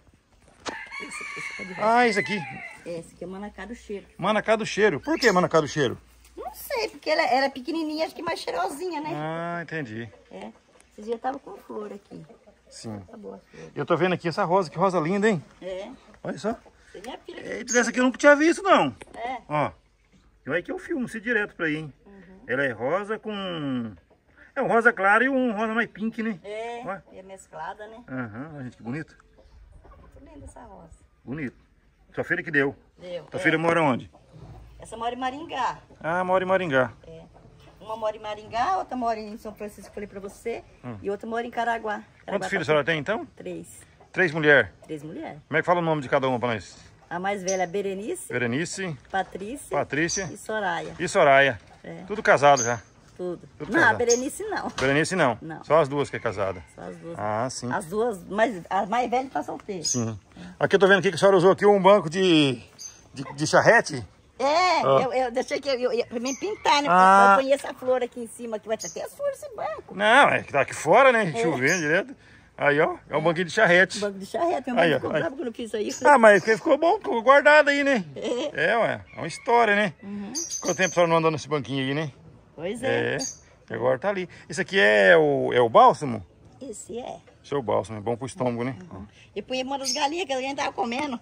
[SPEAKER 3] Esse, esse é de
[SPEAKER 2] ah, esse aqui.
[SPEAKER 3] Esse aqui é manacá do cheiro.
[SPEAKER 2] Manacá do cheiro. Por que manacá do cheiro?
[SPEAKER 3] Não sei, porque ela, ela é pequenininha, acho que mais cheirosinha, né?
[SPEAKER 2] Ah, entendi.
[SPEAKER 3] É. Esse dia tava com flor aqui.
[SPEAKER 2] Sim.
[SPEAKER 3] Tá boa a flor.
[SPEAKER 2] Eu tô vendo aqui essa rosa, que rosa linda, hein?
[SPEAKER 3] É.
[SPEAKER 2] Olha só.
[SPEAKER 3] Você minha filha.
[SPEAKER 2] É, dessa aqui eu nunca tinha visto, não.
[SPEAKER 3] É.
[SPEAKER 2] Ó. Olha que eu filmo, se direto pra aí, hein? Uhum. Ela é rosa com... É um rosa claro e um rosa mais pink, né?
[SPEAKER 3] É, olha. É mesclada, né?
[SPEAKER 2] Aham, olha gente, que bonito.
[SPEAKER 3] Muito linda essa rosa.
[SPEAKER 2] Bonito. Sua filha que deu.
[SPEAKER 3] Deu.
[SPEAKER 2] Sua
[SPEAKER 3] é.
[SPEAKER 2] filha mora onde?
[SPEAKER 3] Essa mora em Maringá.
[SPEAKER 2] Ah, mora em Maringá.
[SPEAKER 3] É. Uma mora em Maringá, outra mora em São Francisco, falei pra você. Hum. E outra mora em Caraguá. Caraguá
[SPEAKER 2] Quantos filhos a senhora tem, então?
[SPEAKER 3] Três.
[SPEAKER 2] Três mulheres?
[SPEAKER 3] Três mulheres.
[SPEAKER 2] Como é que fala o nome de cada uma pra nós?
[SPEAKER 3] A mais velha é Berenice.
[SPEAKER 2] Berenice.
[SPEAKER 3] Patrícia.
[SPEAKER 2] Patrícia.
[SPEAKER 3] E Soraya.
[SPEAKER 2] E Soraya.
[SPEAKER 3] É.
[SPEAKER 2] Tudo casado já?
[SPEAKER 3] Tudo.
[SPEAKER 2] Tudo
[SPEAKER 3] não,
[SPEAKER 2] casado.
[SPEAKER 3] a Berenice não.
[SPEAKER 2] Berenice não?
[SPEAKER 3] Não.
[SPEAKER 2] Só as duas que é casada?
[SPEAKER 3] Só as duas.
[SPEAKER 2] Ah, sim.
[SPEAKER 3] As duas, mas a mais velha tá solteira.
[SPEAKER 2] Sim. Aqui eu tô vendo aqui que a senhora usou aqui um banco de, de, de charrete.
[SPEAKER 3] É,
[SPEAKER 2] ah.
[SPEAKER 3] eu, eu deixei que eu, eu, eu, pra mim pintar, né?
[SPEAKER 2] Ah.
[SPEAKER 3] Eu conheço essa flor aqui em cima, que vai ter até as flores desse banco.
[SPEAKER 2] Não, é que tá aqui fora, né?
[SPEAKER 3] É.
[SPEAKER 2] Chovendo direto. Aí, ó, é um é. banquinho de charrete.
[SPEAKER 3] Banco de charrete, meu marido ficou bravo quando eu fiz isso aí.
[SPEAKER 2] Ah, mas ficou bom, ficou guardado aí, né?
[SPEAKER 3] É,
[SPEAKER 2] é ué, é uma história, né?
[SPEAKER 3] Uhum.
[SPEAKER 2] Quanto tempo a senhora não andou nesse banquinho aí, né?
[SPEAKER 3] Pois é.
[SPEAKER 2] É, agora tá ali. Isso aqui é o, é o bálsamo?
[SPEAKER 3] Esse é.
[SPEAKER 2] Esse é o bálsamo, é bom pro estômago, né?
[SPEAKER 3] Uhum. E põe uma das galinhas que a gente tava comendo.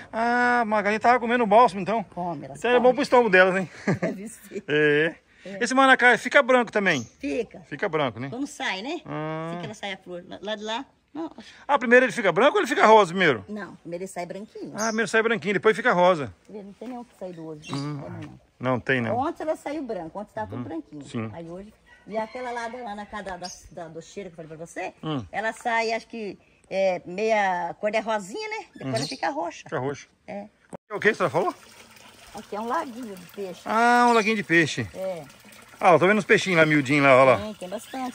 [SPEAKER 2] Ah, a galinha tava comendo o bálsamo, então.
[SPEAKER 3] Come, elas
[SPEAKER 2] então é bom pro estômago delas, hein?
[SPEAKER 3] Deve ser.
[SPEAKER 2] É. É. Esse manacá fica branco também?
[SPEAKER 3] Fica.
[SPEAKER 2] Fica branco, né?
[SPEAKER 3] Quando sai, né?
[SPEAKER 2] Ah.
[SPEAKER 3] Assim que ela sai a flor. Lá de lá, não.
[SPEAKER 2] Ah, primeiro ele fica branco ou ele fica rosa primeiro?
[SPEAKER 3] Não, primeiro ele sai branquinho.
[SPEAKER 2] Ah, primeiro sai branquinho, depois fica rosa.
[SPEAKER 3] Não tem nenhum que sai do hoje.
[SPEAKER 2] Hum.
[SPEAKER 3] Não, não.
[SPEAKER 2] Não tem, não.
[SPEAKER 3] Ontem ela saiu branco, ontem estava
[SPEAKER 2] hum.
[SPEAKER 3] tudo branquinho.
[SPEAKER 2] Sim.
[SPEAKER 3] Aí hoje... E aquela lá, lá na casa da, da, do cheiro que eu falei pra você,
[SPEAKER 2] hum.
[SPEAKER 3] ela sai, acho que, é, meia cor de rosinha, né? Depois
[SPEAKER 2] uhum.
[SPEAKER 3] ela fica roxa.
[SPEAKER 2] Fica roxa.
[SPEAKER 3] É.
[SPEAKER 2] O que você falou?
[SPEAKER 3] Aqui é um laguinho de peixe.
[SPEAKER 2] Ah, um laguinho de peixe.
[SPEAKER 3] É.
[SPEAKER 2] Ah, eu tô vendo os peixinhos lá, miudinhos lá, olha lá.
[SPEAKER 3] Tem, tem bastante.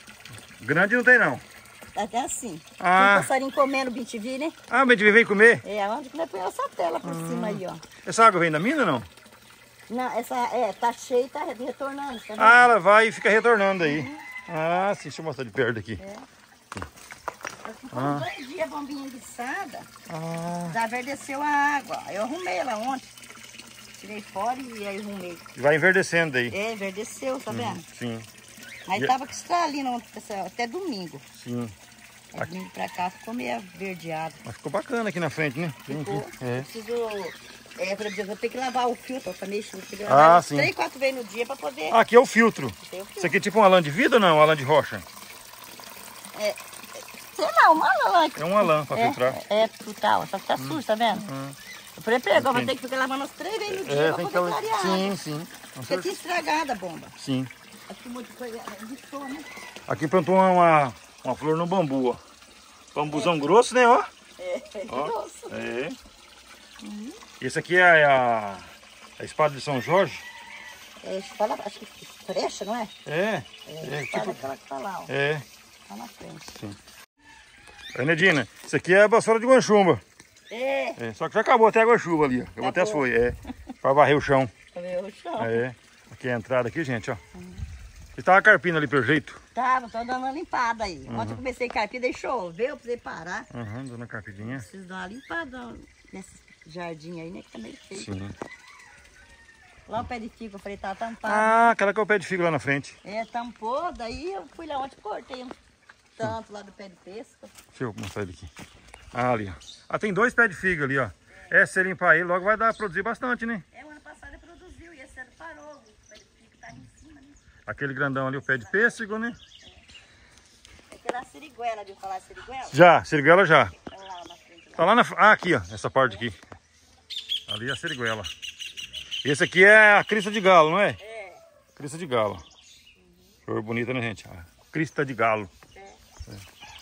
[SPEAKER 2] Grande não tem, não.
[SPEAKER 3] Até assim.
[SPEAKER 2] Ah.
[SPEAKER 3] Tem um passarinho comendo bem te vi, né?
[SPEAKER 2] Ah, o bem te vi vem comer?
[SPEAKER 3] É, onde que nós põe essa tela por hum. cima aí, ó.
[SPEAKER 2] Essa água vem da mina ou não?
[SPEAKER 3] Não, essa, é, tá cheia e tá retornando, tá vendo?
[SPEAKER 2] Ah, ela vai e fica retornando aí. Uhum. Ah, sim, deixa eu mostrar de perto aqui.
[SPEAKER 3] É. Ah. Dois dias a bombinha enguiçada, ah. já verdeceu a água. Eu arrumei ela ontem. Tirei fora e aí arrumei.
[SPEAKER 2] E vai enverdecendo aí.
[SPEAKER 3] É, verdeceu, tá vendo?
[SPEAKER 2] Hum, sim.
[SPEAKER 3] Mas e... tava com estralina ontem, até domingo.
[SPEAKER 2] Sim.
[SPEAKER 3] Aí domingo pra cá ficou meio verdeado.
[SPEAKER 2] Mas ficou bacana aqui na frente, né?
[SPEAKER 3] Ficou. É. Eu preciso É, por exemplo, eu tenho que lavar o filtro pra mexer. Eu tenho que lavar
[SPEAKER 2] Ah,
[SPEAKER 3] umas
[SPEAKER 2] sim.
[SPEAKER 3] três, quatro vezes no dia pra poder...
[SPEAKER 2] Aqui é o filtro.
[SPEAKER 3] Tem o filtro.
[SPEAKER 2] Isso aqui é tipo uma lã de vidro ou não? Uma lã de rocha?
[SPEAKER 3] É, sei lá, uma lã.
[SPEAKER 2] É uma lã pra
[SPEAKER 3] é,
[SPEAKER 2] filtrar.
[SPEAKER 3] É, filtrar, ó, só que tá sujo, tá vendo?
[SPEAKER 2] Hum.
[SPEAKER 3] Eu falei pra ele, agora vai
[SPEAKER 2] Entendi.
[SPEAKER 3] ter que ficar lavando as três vezes no dia
[SPEAKER 2] É,
[SPEAKER 3] pra
[SPEAKER 2] tem que...
[SPEAKER 3] poder clarear.
[SPEAKER 2] Sim, sim. Com
[SPEAKER 3] Porque
[SPEAKER 2] certeza.
[SPEAKER 3] tinha estragado a bomba.
[SPEAKER 2] Sim.
[SPEAKER 3] Acho que um monte de coisa lixou, né?
[SPEAKER 2] Aqui plantou uma, uma, uma flor no bambu, ó. Bambuzão grosso, né, ó?
[SPEAKER 3] É,
[SPEAKER 2] Ó.
[SPEAKER 3] grosso.
[SPEAKER 2] É. Uhum. Esse aqui é a, a espada de São Jorge.
[SPEAKER 3] É, fala, acho que frecha, não é?
[SPEAKER 2] É.
[SPEAKER 3] É,
[SPEAKER 2] É,
[SPEAKER 3] espada
[SPEAKER 2] tipo...
[SPEAKER 3] aquela que tá lá, ó.
[SPEAKER 2] É.
[SPEAKER 3] Tá na frente.
[SPEAKER 2] Sim. Aí, Nedina, isso aqui é a vassoura de guanchumba.
[SPEAKER 3] É,
[SPEAKER 2] É, só que já acabou até a guanchuva ali, ó. Acabou até as
[SPEAKER 3] Acabou.
[SPEAKER 2] folhas, é. Pra varrer o chão.
[SPEAKER 3] pra ver o chão.
[SPEAKER 2] É. Aqui é a entrada aqui, gente, ó. E tava carpindo ali pelo jeito.
[SPEAKER 3] Tava, tô dando uma limpada aí.
[SPEAKER 2] Uhum.
[SPEAKER 3] Ontem eu comecei a carpir, daí choveu, eu precisei parar.
[SPEAKER 2] Uhum, dando uma carpidinha.
[SPEAKER 3] Preciso dar uma limpada nesse jardim aí, né? Que tá meio feio.
[SPEAKER 2] Sim.
[SPEAKER 3] Lá o pé de figo, eu falei, tá tampado.
[SPEAKER 2] Ah, aquela que é o pé de figo lá na frente.
[SPEAKER 3] É, tampou, daí eu fui lá ontem e cortei um tanto lá do pé de pesca.
[SPEAKER 2] Deixa eu mostrar ele aqui. Ah, ali, ó. Ah, tem dois pés de figo ali, ó. É, se você limpar ele, logo vai dar produzir bastante, né?
[SPEAKER 3] É, o ano passado ele produziu e esse ano parou. O pé de figo tá em cima, né?
[SPEAKER 2] Aquele grandão ali, o pé de pêssego, né?
[SPEAKER 3] Aquela siriguela, viu falar siriguela?
[SPEAKER 2] Já, siriguela já.
[SPEAKER 3] Tá lá na frente. Lá.
[SPEAKER 2] Tá lá na... Ah, aqui, ó. Essa parte aqui. Ali é a siriguela. Esse aqui é a crista de galo, não é?
[SPEAKER 3] É.
[SPEAKER 2] Crista de galo. Uhum. Cor bonita, né, gente? A crista de galo.
[SPEAKER 3] É. É.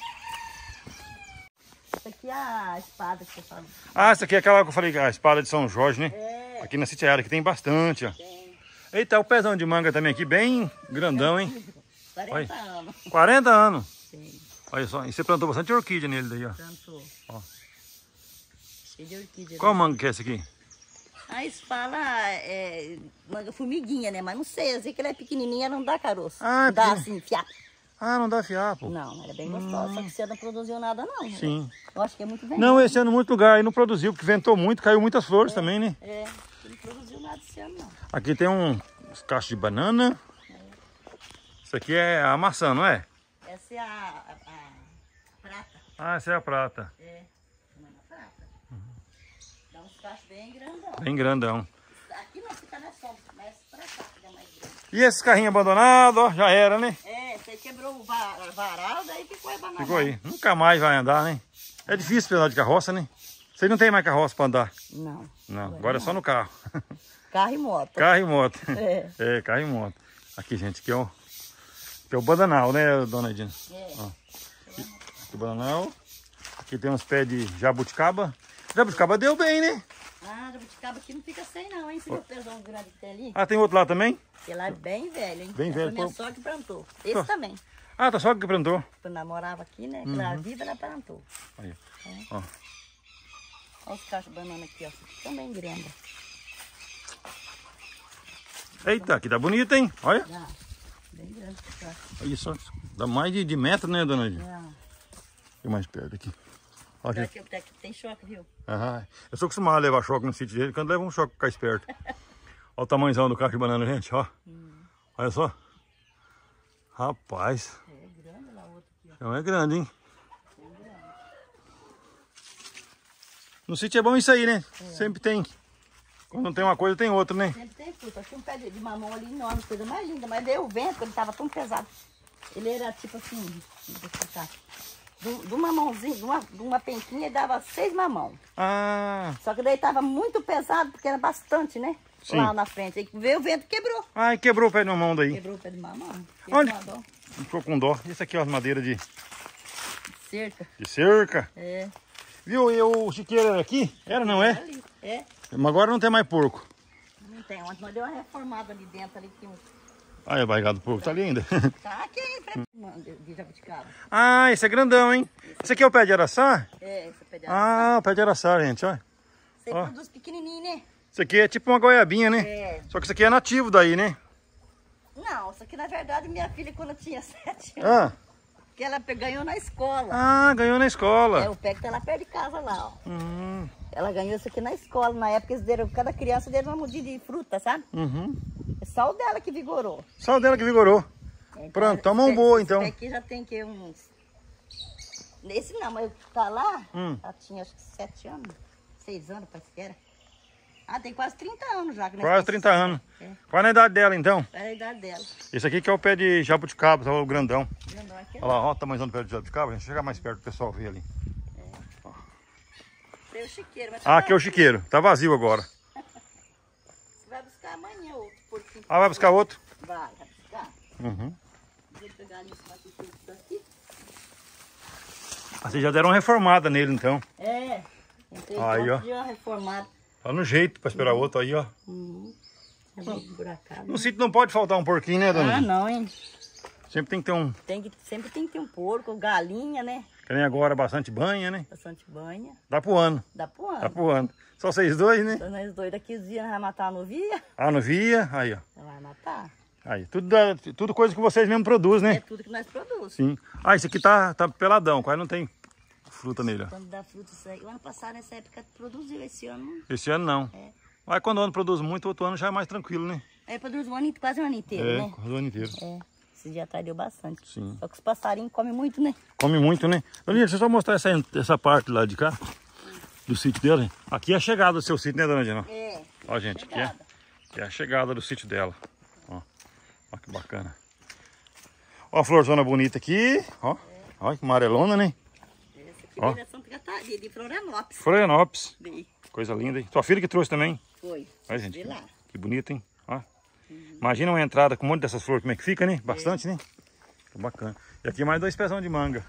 [SPEAKER 3] Essa aqui é a espada que você fala.
[SPEAKER 2] Ah, essa aqui é aquela que eu falei, a espada de São Jorge, né?
[SPEAKER 3] É.
[SPEAKER 2] Aqui na Sitiara, que tem bastante, ó.
[SPEAKER 3] Tem.
[SPEAKER 2] Eita, o pezão de manga também aqui, bem grandão, hein?
[SPEAKER 3] quarenta anos.
[SPEAKER 2] quarenta anos.
[SPEAKER 3] Sim,
[SPEAKER 2] Olha só, e você plantou bastante orquídea nele daí, ó.
[SPEAKER 3] plantou.
[SPEAKER 2] Ó.
[SPEAKER 3] Cheio de orquídea.
[SPEAKER 2] Qual manga que é esse aqui?
[SPEAKER 3] A espala é manga formiguinha, né? Mas não sei, eu sei que ela é pequenininha, não dá caroço.
[SPEAKER 2] Ah, é
[SPEAKER 3] dá
[SPEAKER 2] pequena.
[SPEAKER 3] assim, fiapo.
[SPEAKER 2] Ah, não dá fiapo.
[SPEAKER 3] Não, ela é bem gostosa, só que você não produziu nada não.
[SPEAKER 2] Sim.
[SPEAKER 3] Eu acho que é muito veneno.
[SPEAKER 2] Não, esse ano muito lugar aí não produziu, porque ventou muito, caiu muitas flores também, né?
[SPEAKER 3] É, não produziu nada esse ano não.
[SPEAKER 2] Aqui tem um, uns cachos de banana. Isso aqui é a maçã, não é?
[SPEAKER 3] Essa é a, a, a prata.
[SPEAKER 2] Ah, essa é a prata.
[SPEAKER 3] É, banana prata. Dá uns cachos bem grandão.
[SPEAKER 2] Bem grandão.
[SPEAKER 3] Aqui não fica na sombra, mas pra cá fica mais grande.
[SPEAKER 2] E esses carrinhos abandonados, ó, já era, né?
[SPEAKER 3] É, você quebrou o va- varal, daí ficou abandonado.
[SPEAKER 2] Ficou aí. Nunca mais vai andar, né? É difícil andar de carroça, né? Você não tem mais carroça para andar?
[SPEAKER 3] Não.
[SPEAKER 2] Não, agora é só no carro.
[SPEAKER 3] Carro e moto.
[SPEAKER 2] Carro e moto.
[SPEAKER 3] É.
[SPEAKER 2] É, carro e moto. Aqui, gente, aqui é o, aqui é o bananal, né, dona Edina?
[SPEAKER 3] É.
[SPEAKER 2] Ó. Aqui, aqui o bananal. Aqui tem uns pés de jabuticaba. Jabuticaba deu bem, né?
[SPEAKER 3] Ah, jabuticaba aqui não fica sem não, hein? Você viu o pezão grande que tem ali?
[SPEAKER 2] Ah, tem outro lá também?
[SPEAKER 3] Porque lá é bem velho, hein?
[SPEAKER 2] Bem
[SPEAKER 3] Essa
[SPEAKER 2] velho,
[SPEAKER 3] foi minha
[SPEAKER 2] pô.
[SPEAKER 3] sogra que plantou. Esse
[SPEAKER 2] Só.
[SPEAKER 3] também.
[SPEAKER 2] Ah, tá só que plantou.
[SPEAKER 3] Quando ela morava aqui, né? Pela vida, ela plantou.
[SPEAKER 2] Aí,
[SPEAKER 3] É.
[SPEAKER 2] ó.
[SPEAKER 3] Olha os cachos de banana aqui, ó. Também grandes.
[SPEAKER 2] Eita, aqui tá bonito, hein? Olha.
[SPEAKER 3] Já. Bem grande esse cacho.
[SPEAKER 2] Olha só. Dá mais de, de metro, né, dona Edina?
[SPEAKER 3] Já.
[SPEAKER 2] E mais perto aqui. Olha aqui.
[SPEAKER 3] Aqui, aqui tem choque, viu?
[SPEAKER 2] Ah, eu sou acostumado a levar choque no sítio dele. Quando leva um choque, ficar esperto. Olha o tamanhozão do cacho de banana, gente, ó.
[SPEAKER 3] Hum.
[SPEAKER 2] Olha só. Rapaz.
[SPEAKER 3] É grande lá outro aqui, ó.
[SPEAKER 2] Então é grande, hein? No sítio é bom isso aí, né?
[SPEAKER 3] É.
[SPEAKER 2] Sempre tem. Quando não tem uma coisa, tem outra, né?
[SPEAKER 3] Sempre tem fruta. Tinha um pé de de mamão ali enorme, coisa mais linda. Mas veio o vento, ele tava tão pesado. Ele era tipo assim, deixa eu explicar. Do, do mamãozinho, de uma, de uma penquinha, ele dava seis mamão.
[SPEAKER 2] Ah,
[SPEAKER 3] Só que daí tava muito pesado, porque era bastante, né?
[SPEAKER 2] Sim.
[SPEAKER 3] Lá na frente. Aí veio o vento e quebrou.
[SPEAKER 2] ai, quebrou o pé de mamão daí.
[SPEAKER 3] Quebrou o pé de mamão.
[SPEAKER 2] Onde?
[SPEAKER 3] Quebrou a dó.
[SPEAKER 2] Ficou com dó. Isso aqui, ó, as madeiras de,
[SPEAKER 3] Cerca.
[SPEAKER 2] de cerca.
[SPEAKER 3] É.
[SPEAKER 2] Viu? E o chiqueiro era aqui? Era, não é?
[SPEAKER 3] Ali. É.
[SPEAKER 2] Mas agora não tem mais porco.
[SPEAKER 3] Não tem. Ontem nós deu uma reformada ali dentro, ali que um...
[SPEAKER 2] Ai, a barriga do porco tá ali ainda.
[SPEAKER 3] Tá aqui, hein, pra... de, de jabuticaba.
[SPEAKER 2] Ah, esse é grandão, hein? Esse aqui é o pé de araçá?
[SPEAKER 3] É, esse pé de
[SPEAKER 2] Ah, o pé de araçá, gente, ó.
[SPEAKER 3] Você
[SPEAKER 2] ó.
[SPEAKER 3] produz pequenininho, né?
[SPEAKER 2] Isso aqui é tipo uma goiabinha, né?
[SPEAKER 3] É.
[SPEAKER 2] Só que isso aqui é nativo daí, né?
[SPEAKER 3] Não, isso aqui na verdade minha filha quando tinha sete anos,
[SPEAKER 2] Ah,
[SPEAKER 3] que ela pe- ganhou na escola.
[SPEAKER 2] ah ganhou na escola.
[SPEAKER 3] É, o pé que tá lá perto de casa lá, ó.
[SPEAKER 2] Hum,
[SPEAKER 3] Ela ganhou isso aqui na escola. Na época eles deram, cada criança deram uma mudinha de fruta, sabe?
[SPEAKER 2] uhum.
[SPEAKER 3] É só o dela que vigorou.
[SPEAKER 2] Só o dela que vigorou.
[SPEAKER 3] Então,
[SPEAKER 2] Pronto, toma um
[SPEAKER 3] esse-
[SPEAKER 2] boa,
[SPEAKER 3] esse
[SPEAKER 2] então.
[SPEAKER 3] pé aqui já tem que uns... Nesse não, mas tá lá,
[SPEAKER 2] Hum.
[SPEAKER 3] ela tinha acho que sete anos, seis anos, parece que era. Ah, tem quase trinta anos já. Que nós
[SPEAKER 2] Quase
[SPEAKER 3] temos.
[SPEAKER 2] trinta anos.
[SPEAKER 3] É.
[SPEAKER 2] Qual é a idade dela, então?
[SPEAKER 3] É a idade dela.
[SPEAKER 2] Esse aqui que é o pé de jabuticaba, tá, o grandão.
[SPEAKER 3] Grandão aqui,
[SPEAKER 2] Olha lá, olha o tamanho do pé de jabuticaba. Gente, chega mais perto pro pessoal ver ali.
[SPEAKER 3] tem o chiqueiro. Mas
[SPEAKER 2] Ah, aqui é o chiqueiro. Tá vazio agora.
[SPEAKER 3] Você vai buscar amanhã outro porquinho.
[SPEAKER 2] Ah, vai buscar outro?
[SPEAKER 3] Vai, vai buscar.
[SPEAKER 2] Uhum.
[SPEAKER 3] Deixa eu pegar ali esse matutinho aqui.
[SPEAKER 2] Ah, vocês já deram uma reformada nele, então.
[SPEAKER 3] É. Entrei
[SPEAKER 2] Aí, ó.
[SPEAKER 3] de uma reformada.
[SPEAKER 2] Tá no jeito pra esperar outro aí, ó.
[SPEAKER 3] Uhum. É meio buracado.
[SPEAKER 2] No sítio não pode faltar um porquinho, né, dona?
[SPEAKER 3] Ah, não, hein?
[SPEAKER 2] Sempre tem que ter um...
[SPEAKER 3] Tem que, sempre tem que ter um porco, galinha, né?
[SPEAKER 2] Que nem agora, bastante banha, né?
[SPEAKER 3] Bastante banha.
[SPEAKER 2] Dá pro ano.
[SPEAKER 3] Dá pro ano.
[SPEAKER 2] Dá pro ano. Só vocês dois, né?
[SPEAKER 3] Então nós dois daqui os dias nós vamos matar a novia.
[SPEAKER 2] Ah, não via? Aí, ó.
[SPEAKER 3] Vai matar.
[SPEAKER 2] Aí, tudo, da- tudo coisa que vocês mesmo produzem,
[SPEAKER 3] É
[SPEAKER 2] né?
[SPEAKER 3] tudo que nós produzimos.
[SPEAKER 2] Sim. Ah, esse aqui tá, tá peladão, quase não tem fruta nele, ó.
[SPEAKER 3] Quando dá fruta, isso aí. O ano passado, nessa época, produziu. Esse ano,
[SPEAKER 2] Esse ano não.
[SPEAKER 3] É.
[SPEAKER 2] Mas quando o ano produz muito, outro ano já é mais tranquilo, né?
[SPEAKER 3] é, produziu o ano, quase o ano inteiro,
[SPEAKER 2] É,
[SPEAKER 3] né?
[SPEAKER 2] o ano inteiro.
[SPEAKER 3] É. Esse dia atrás deu bastante.
[SPEAKER 2] Sim.
[SPEAKER 3] Só que os passarinhos comem muito, né?
[SPEAKER 2] Come muito, né? Doninha, deixa eu só mostrar essa, essa parte lá de cá, do sítio dela. Hein? Aqui é a chegada do seu sítio, né, dona Dina?
[SPEAKER 3] É.
[SPEAKER 2] Ó, gente, aqui é,
[SPEAKER 3] Chegada.
[SPEAKER 2] aqui é a chegada do sítio dela. Ó, ó que bacana. Ó a florzona bonita aqui, ó. Ó, que amarelona, né?
[SPEAKER 3] Esse aqui
[SPEAKER 2] Ó.
[SPEAKER 3] veio da Santa Catarina, de Florianópolis.
[SPEAKER 2] Florianópolis.
[SPEAKER 3] Veio.
[SPEAKER 2] Coisa linda, hein? Tua filha que trouxe também.
[SPEAKER 3] Foi.
[SPEAKER 2] Olha, gente,
[SPEAKER 3] De lá.
[SPEAKER 2] que bonito, hein? Ó. Imagina uma entrada com um monte dessas flores, como é que fica, né? Bastante, né? Que bacana. E aqui mais dois pezão de manga.